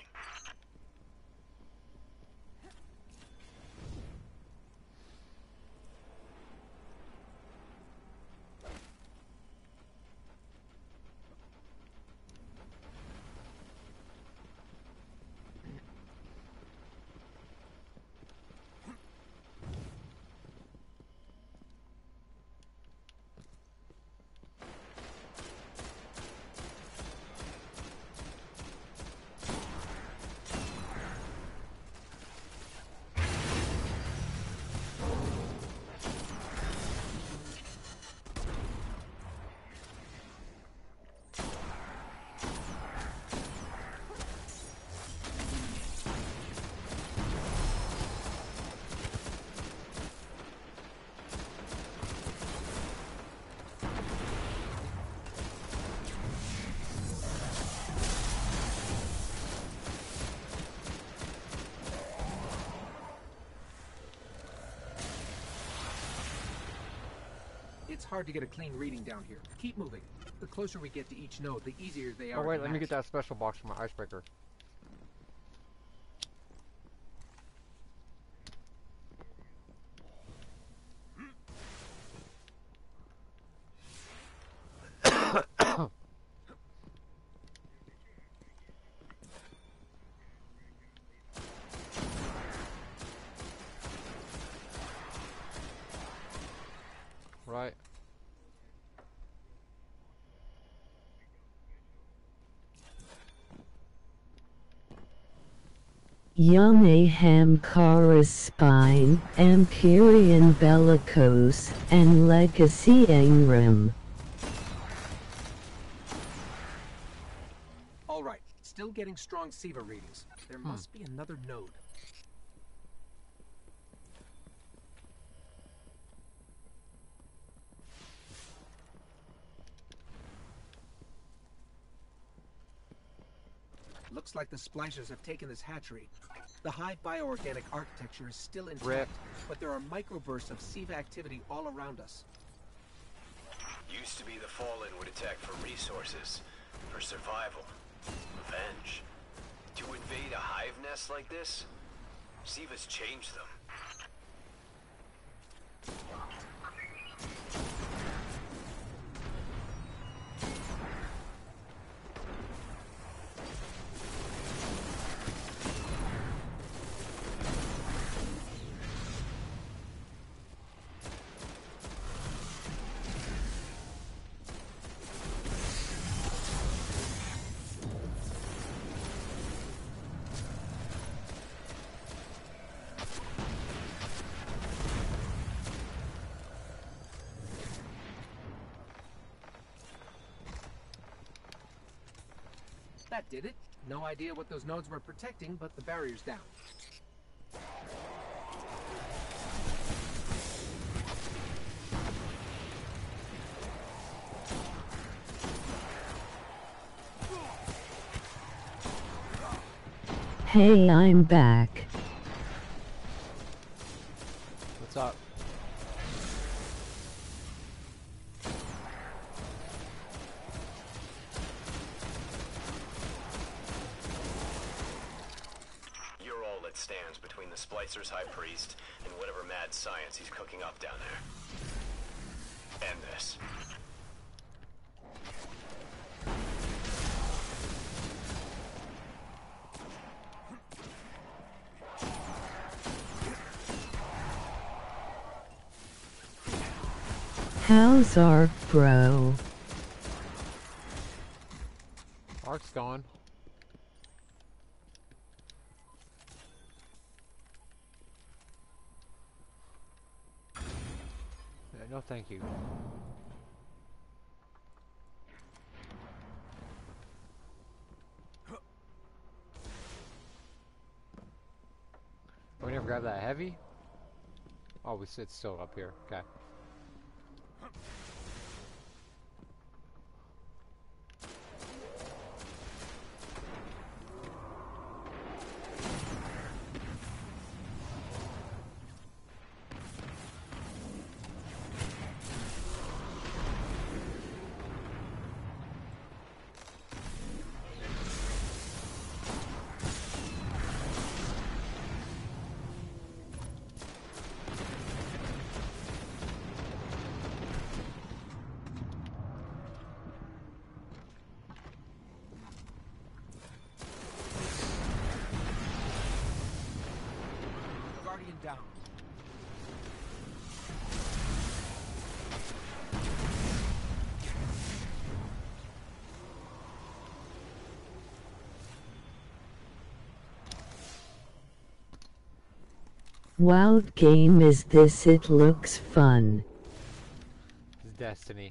It's hard to get a clean reading down here. Keep moving. The closer we get to each node, the easier they Oh are wait, to let me match. get that special box for my icebreaker. Right. Yunaham Kara Spine, Empyrean Bellicose, and Legacy Engram. All right, still getting strong SIVA readings. There must be another node. Looks like the splicers have taken this hatchery. The high bioorganic architecture is still intact, Rip. but there are microbursts of SIVA activity all around us. Used to be the Fallen would attack for resources, for survival, revenge. To invade a hive nest like this, SIVA's changed them. That did it. No idea what those nodes were protecting, but the barrier's down. Hey, I'm back. What's up? You're all that stands between the Splicer's High Priest and whatever mad science he's cooking up down there. End this. How's Ark, bro? Ark's gone. Yeah, no thank you. We never grab that heavy? Oh, we sit still up here. Okay. Guardian down. Wild game is this? It looks fun. It's Destiny.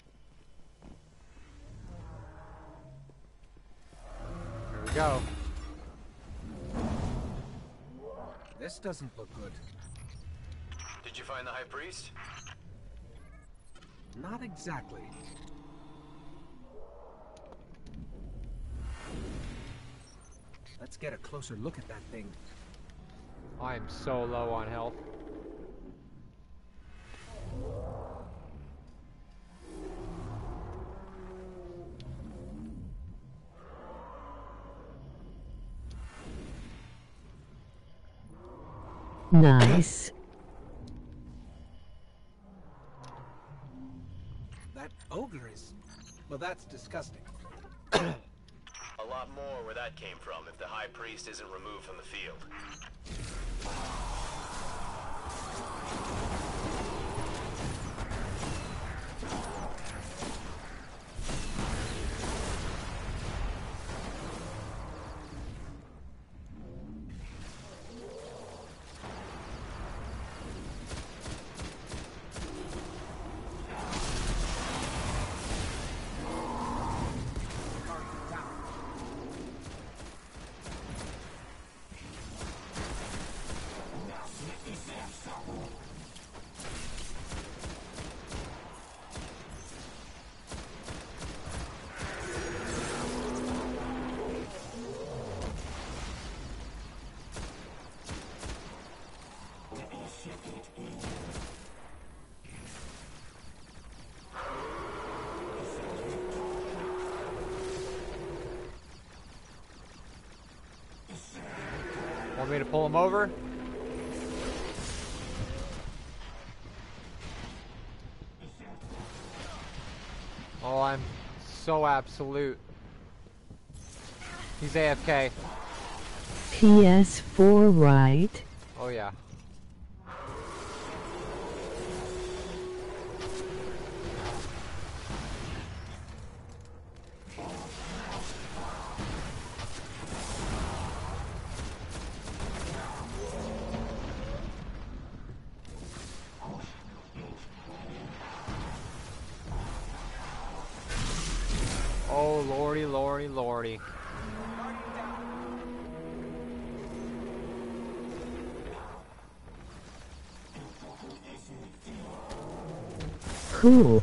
Here we go. This doesn't look good. Did you find the High Priest? Not exactly. Let's get a closer look at that thing. I am so low on health. Nice. That ogre is... Well, that's disgusting. A lot more where that came from if the High Priest isn't removed from the field. Want me to pull him over? Oh, I'm so absolute. He's AFK. PS4, right? Oh yeah. Oh lordy, lordy, lordy. Cool.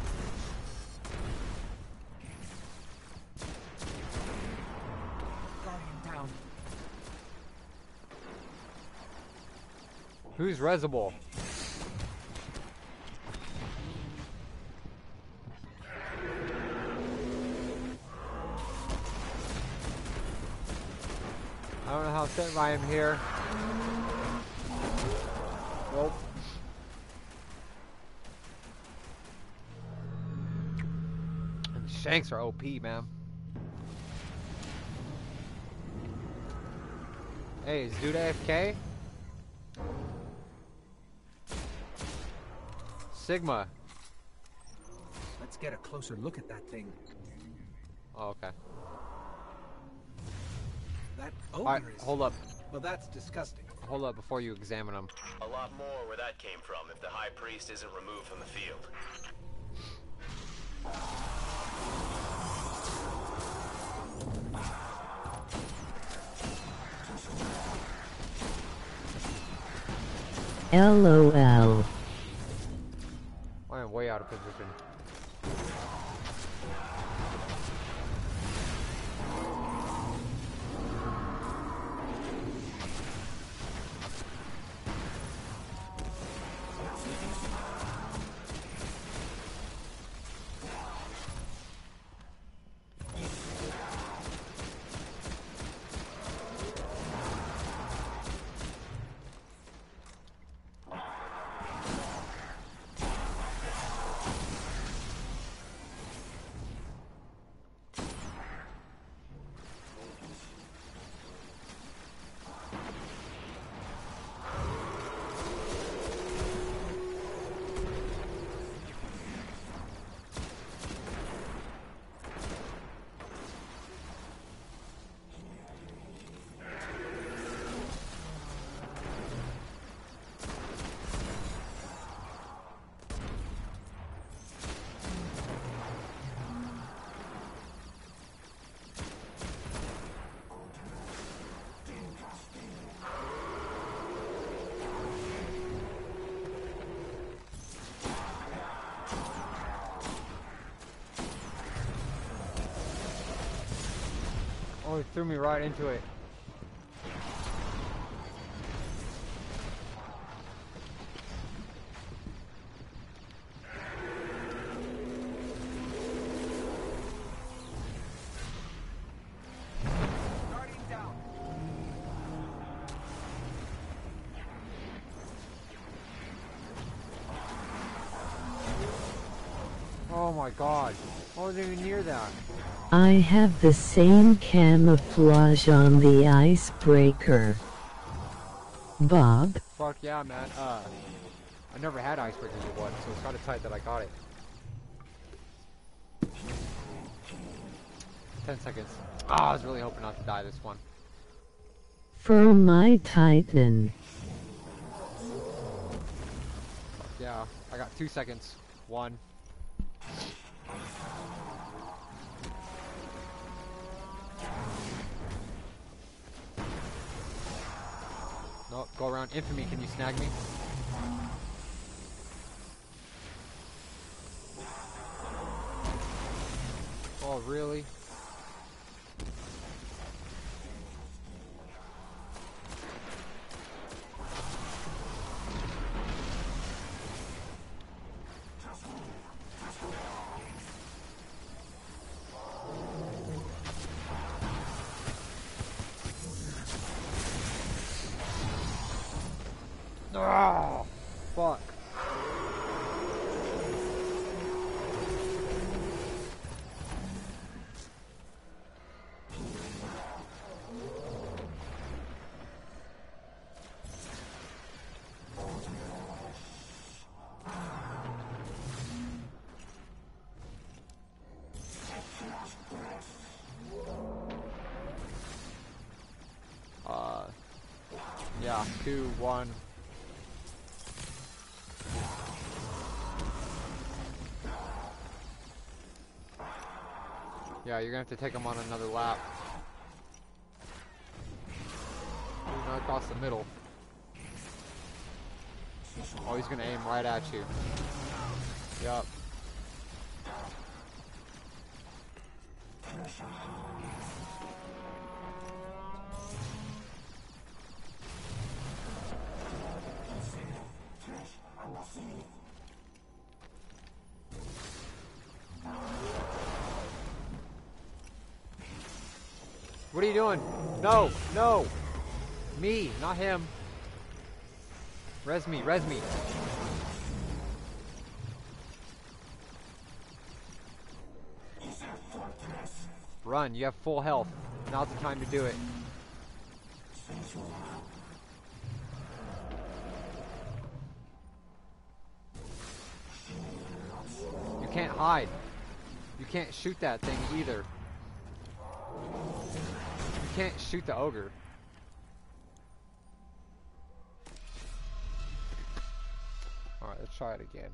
Guardian down. Who's Reservoir? I don't know how certain I am here. Nope. And the Shanks are OP, man. Hey, is dude AFK? Sigma. Let's get a closer look at that thing. Oh, okay. That Alright, ogre is... hold up. Well, that's disgusting. Hold up before you examine them. A lot more where that came from if the High Priest isn't removed from the field. LOL. I am way out of position. Oh, he threw me right into it. Guardian down. my god. I wasn't even near that. I have the same camouflage on the icebreaker. Bob? Fuck yeah, man. I never had icebreakers before, so it's kind of tight that I got it. 10 seconds. Ah, I was really hoping not to die this one. For my Titan. Yeah, I got 2 seconds. 1. Nope, go around. Infamy, can you snag me? Oh, really? Oh, fuck. Yeah, 2, 1. Yeah, you're gonna have to take him on another lap. Ooh, not across the middle. Oh, he's gonna aim right at you. Yup. What are you doing? No, no. Me, not him. Res me, res me. Run, you have full health. Now's the time to do it. You can't hide. You can't shoot that thing either. You can't shoot the ogre. Alright, let's try it again.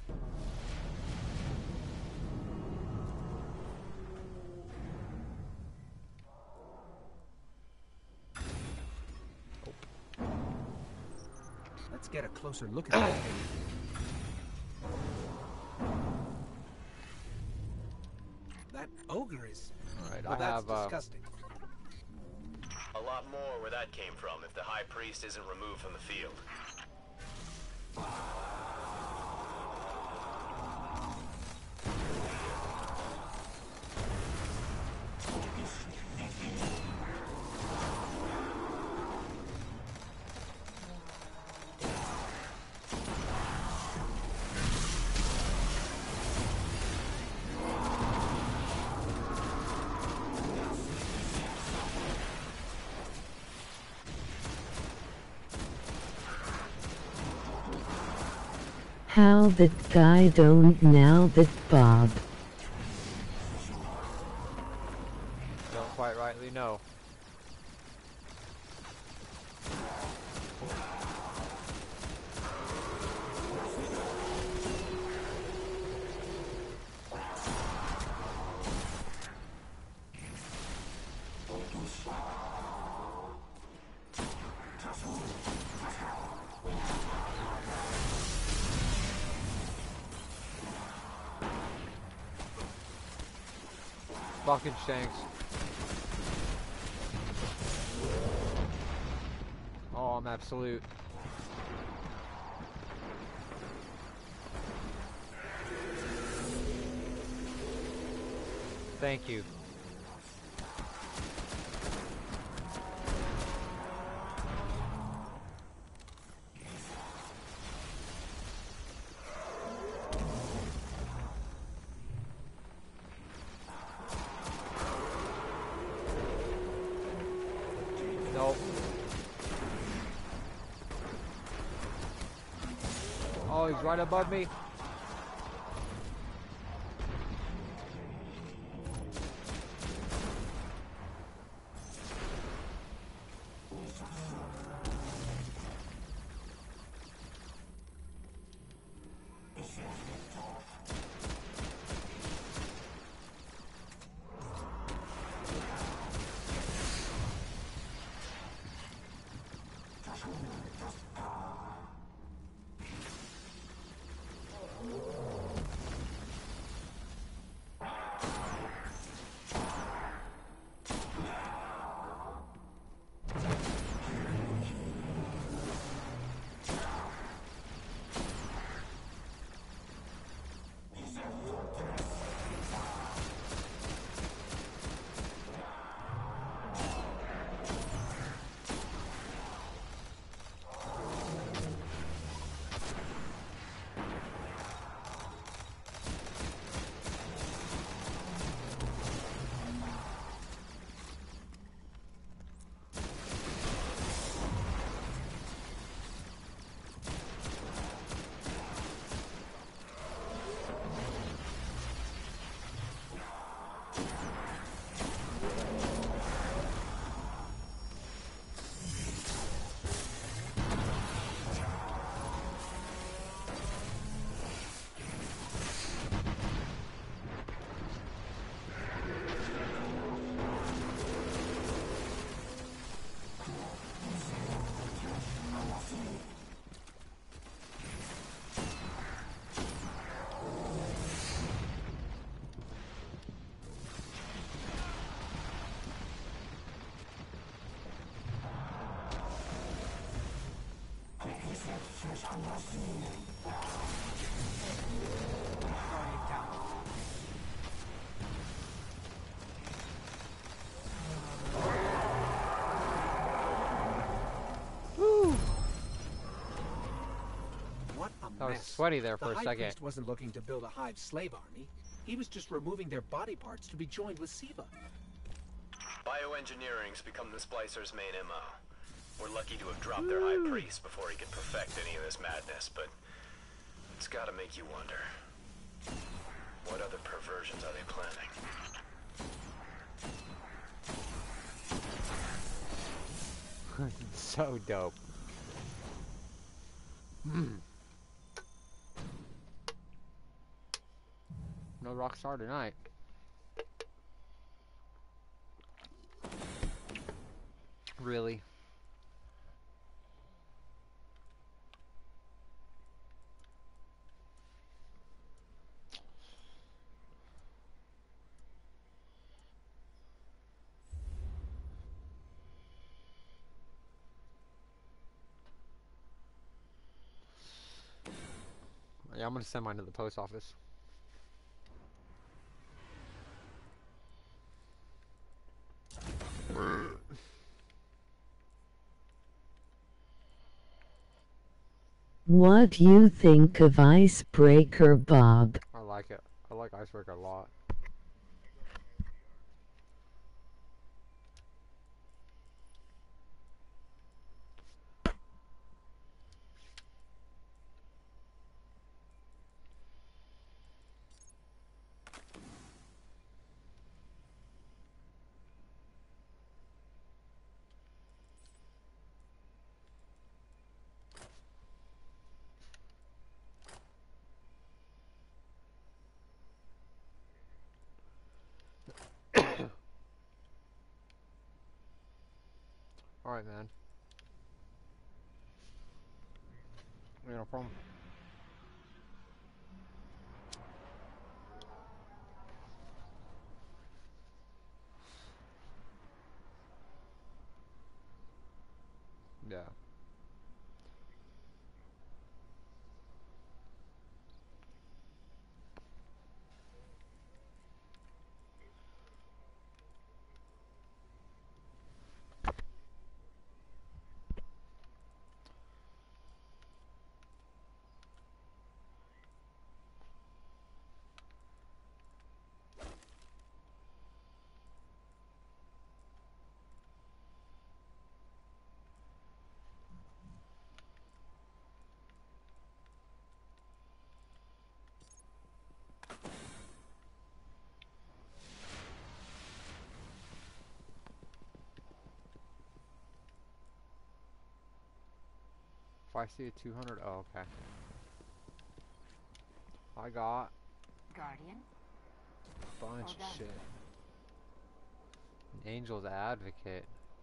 Let's get a closer look at that thing. That ogre is... Alright, well, I that's have disgusting. A lot more where that came from if the High Priest isn't removed from the field. How that guy don't now that Bob. Don't quite rightly know. Fucking Shanks. Oh, I'm absolute. Thank you. Nope. Oh, he's right above me. What a I was mess. sweaty there for The a High second. Priest wasn't looking to build a hive slave army. He was just removing their body parts to be joined with Siva. Bioengineering's become the Splicers' main MO. We're lucky to have dropped their High Priest before he could perfect any of this madness, but it's gotta make you wonder. What other perversions are they planning? So dope. No Rockstar tonight. Really? Yeah, I'm gonna send mine to the post office. What you think of Icebreaker, Bob? I like it. I like Icebreaker a lot. Alright, man. Yeah, no problem. Yeah. I see a 200, oh, okay. I got Guardian. a bunch Well of shit. An Angel's Advocate.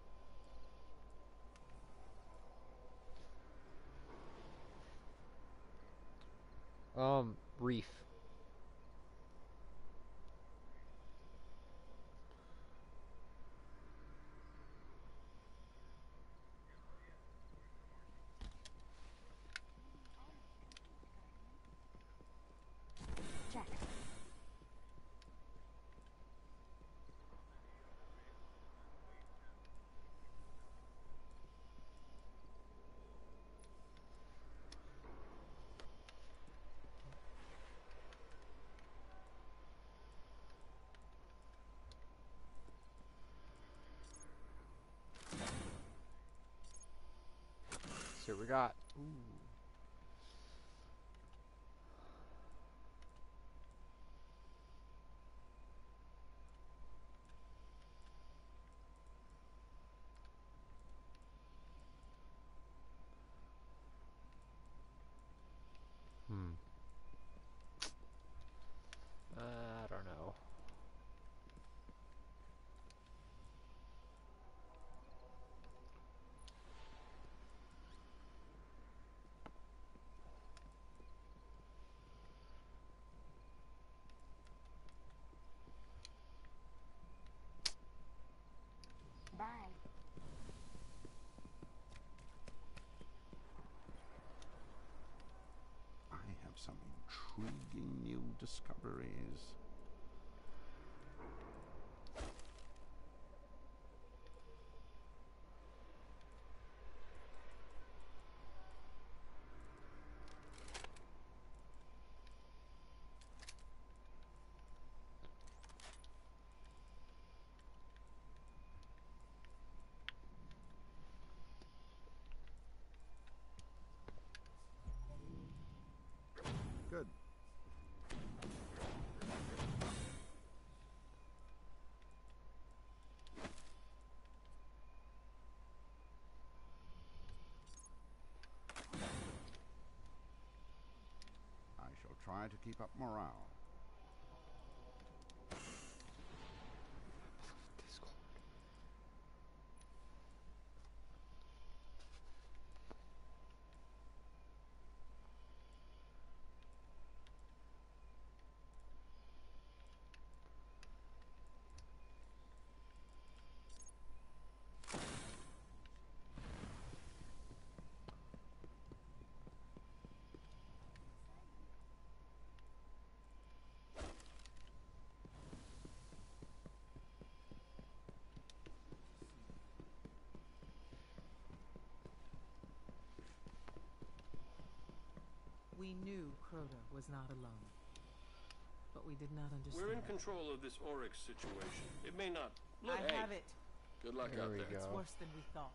Reef. Check. See what we got. Ooh. I don't know. Bye. I have some intriguing new discoveries. Good. I shall try to keep up morale. Discord. We knew Crota was not alone, but we did not understand. We're in control of this Oryx situation. It may not look. I have it. Good luck There out we there. go. It's worse than we thought.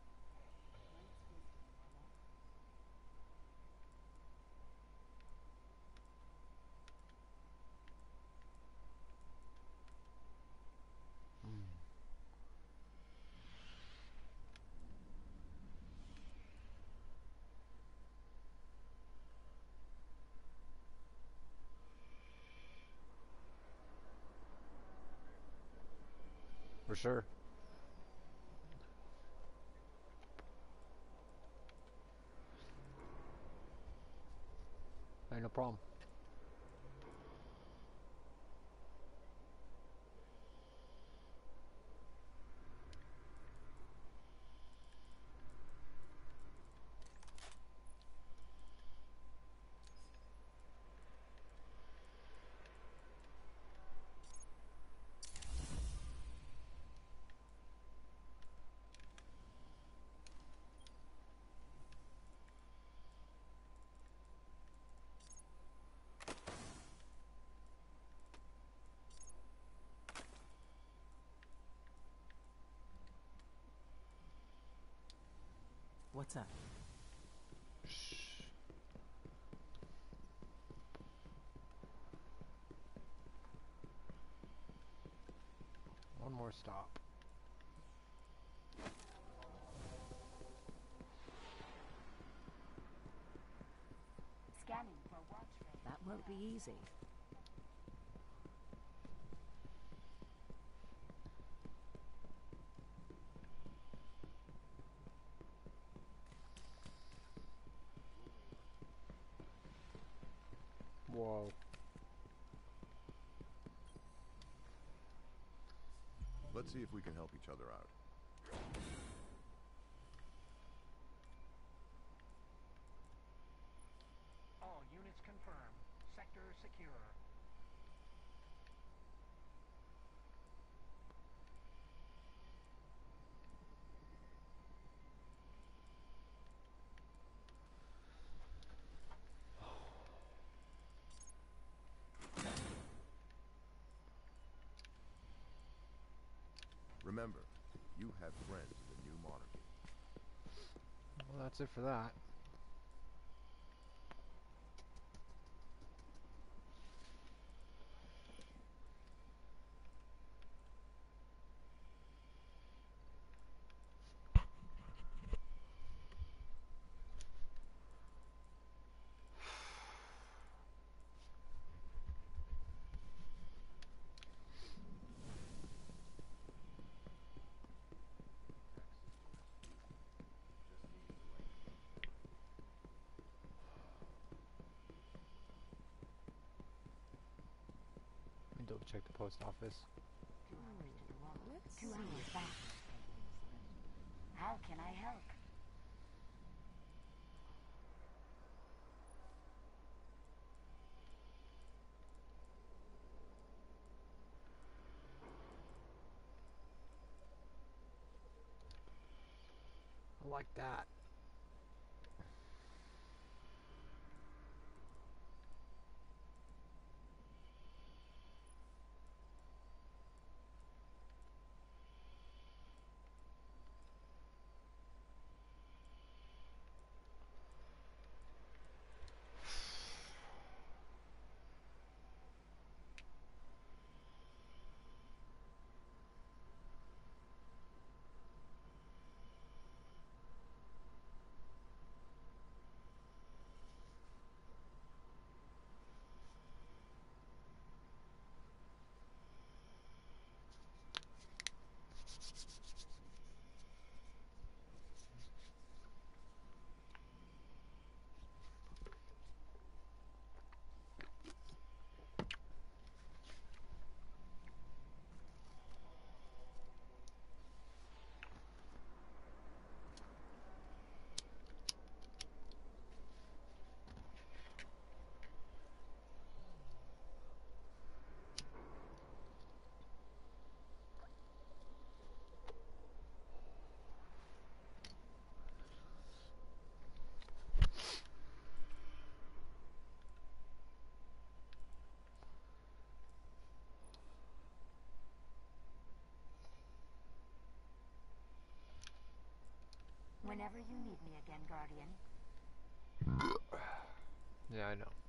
For sure. Ain't no problem. What's up? Shh. One more stop. won't be easy. Whoa. Let's see if we can help each other out. All units confirmed. Sector secure. Remember, you have friends in the new monarchy. Well, that's it for that. Let me double check the post office. 2 hours to the wall. 2 hours back. How can I help? I like that. Whenever you need me again, Guardian. Yeah, I know.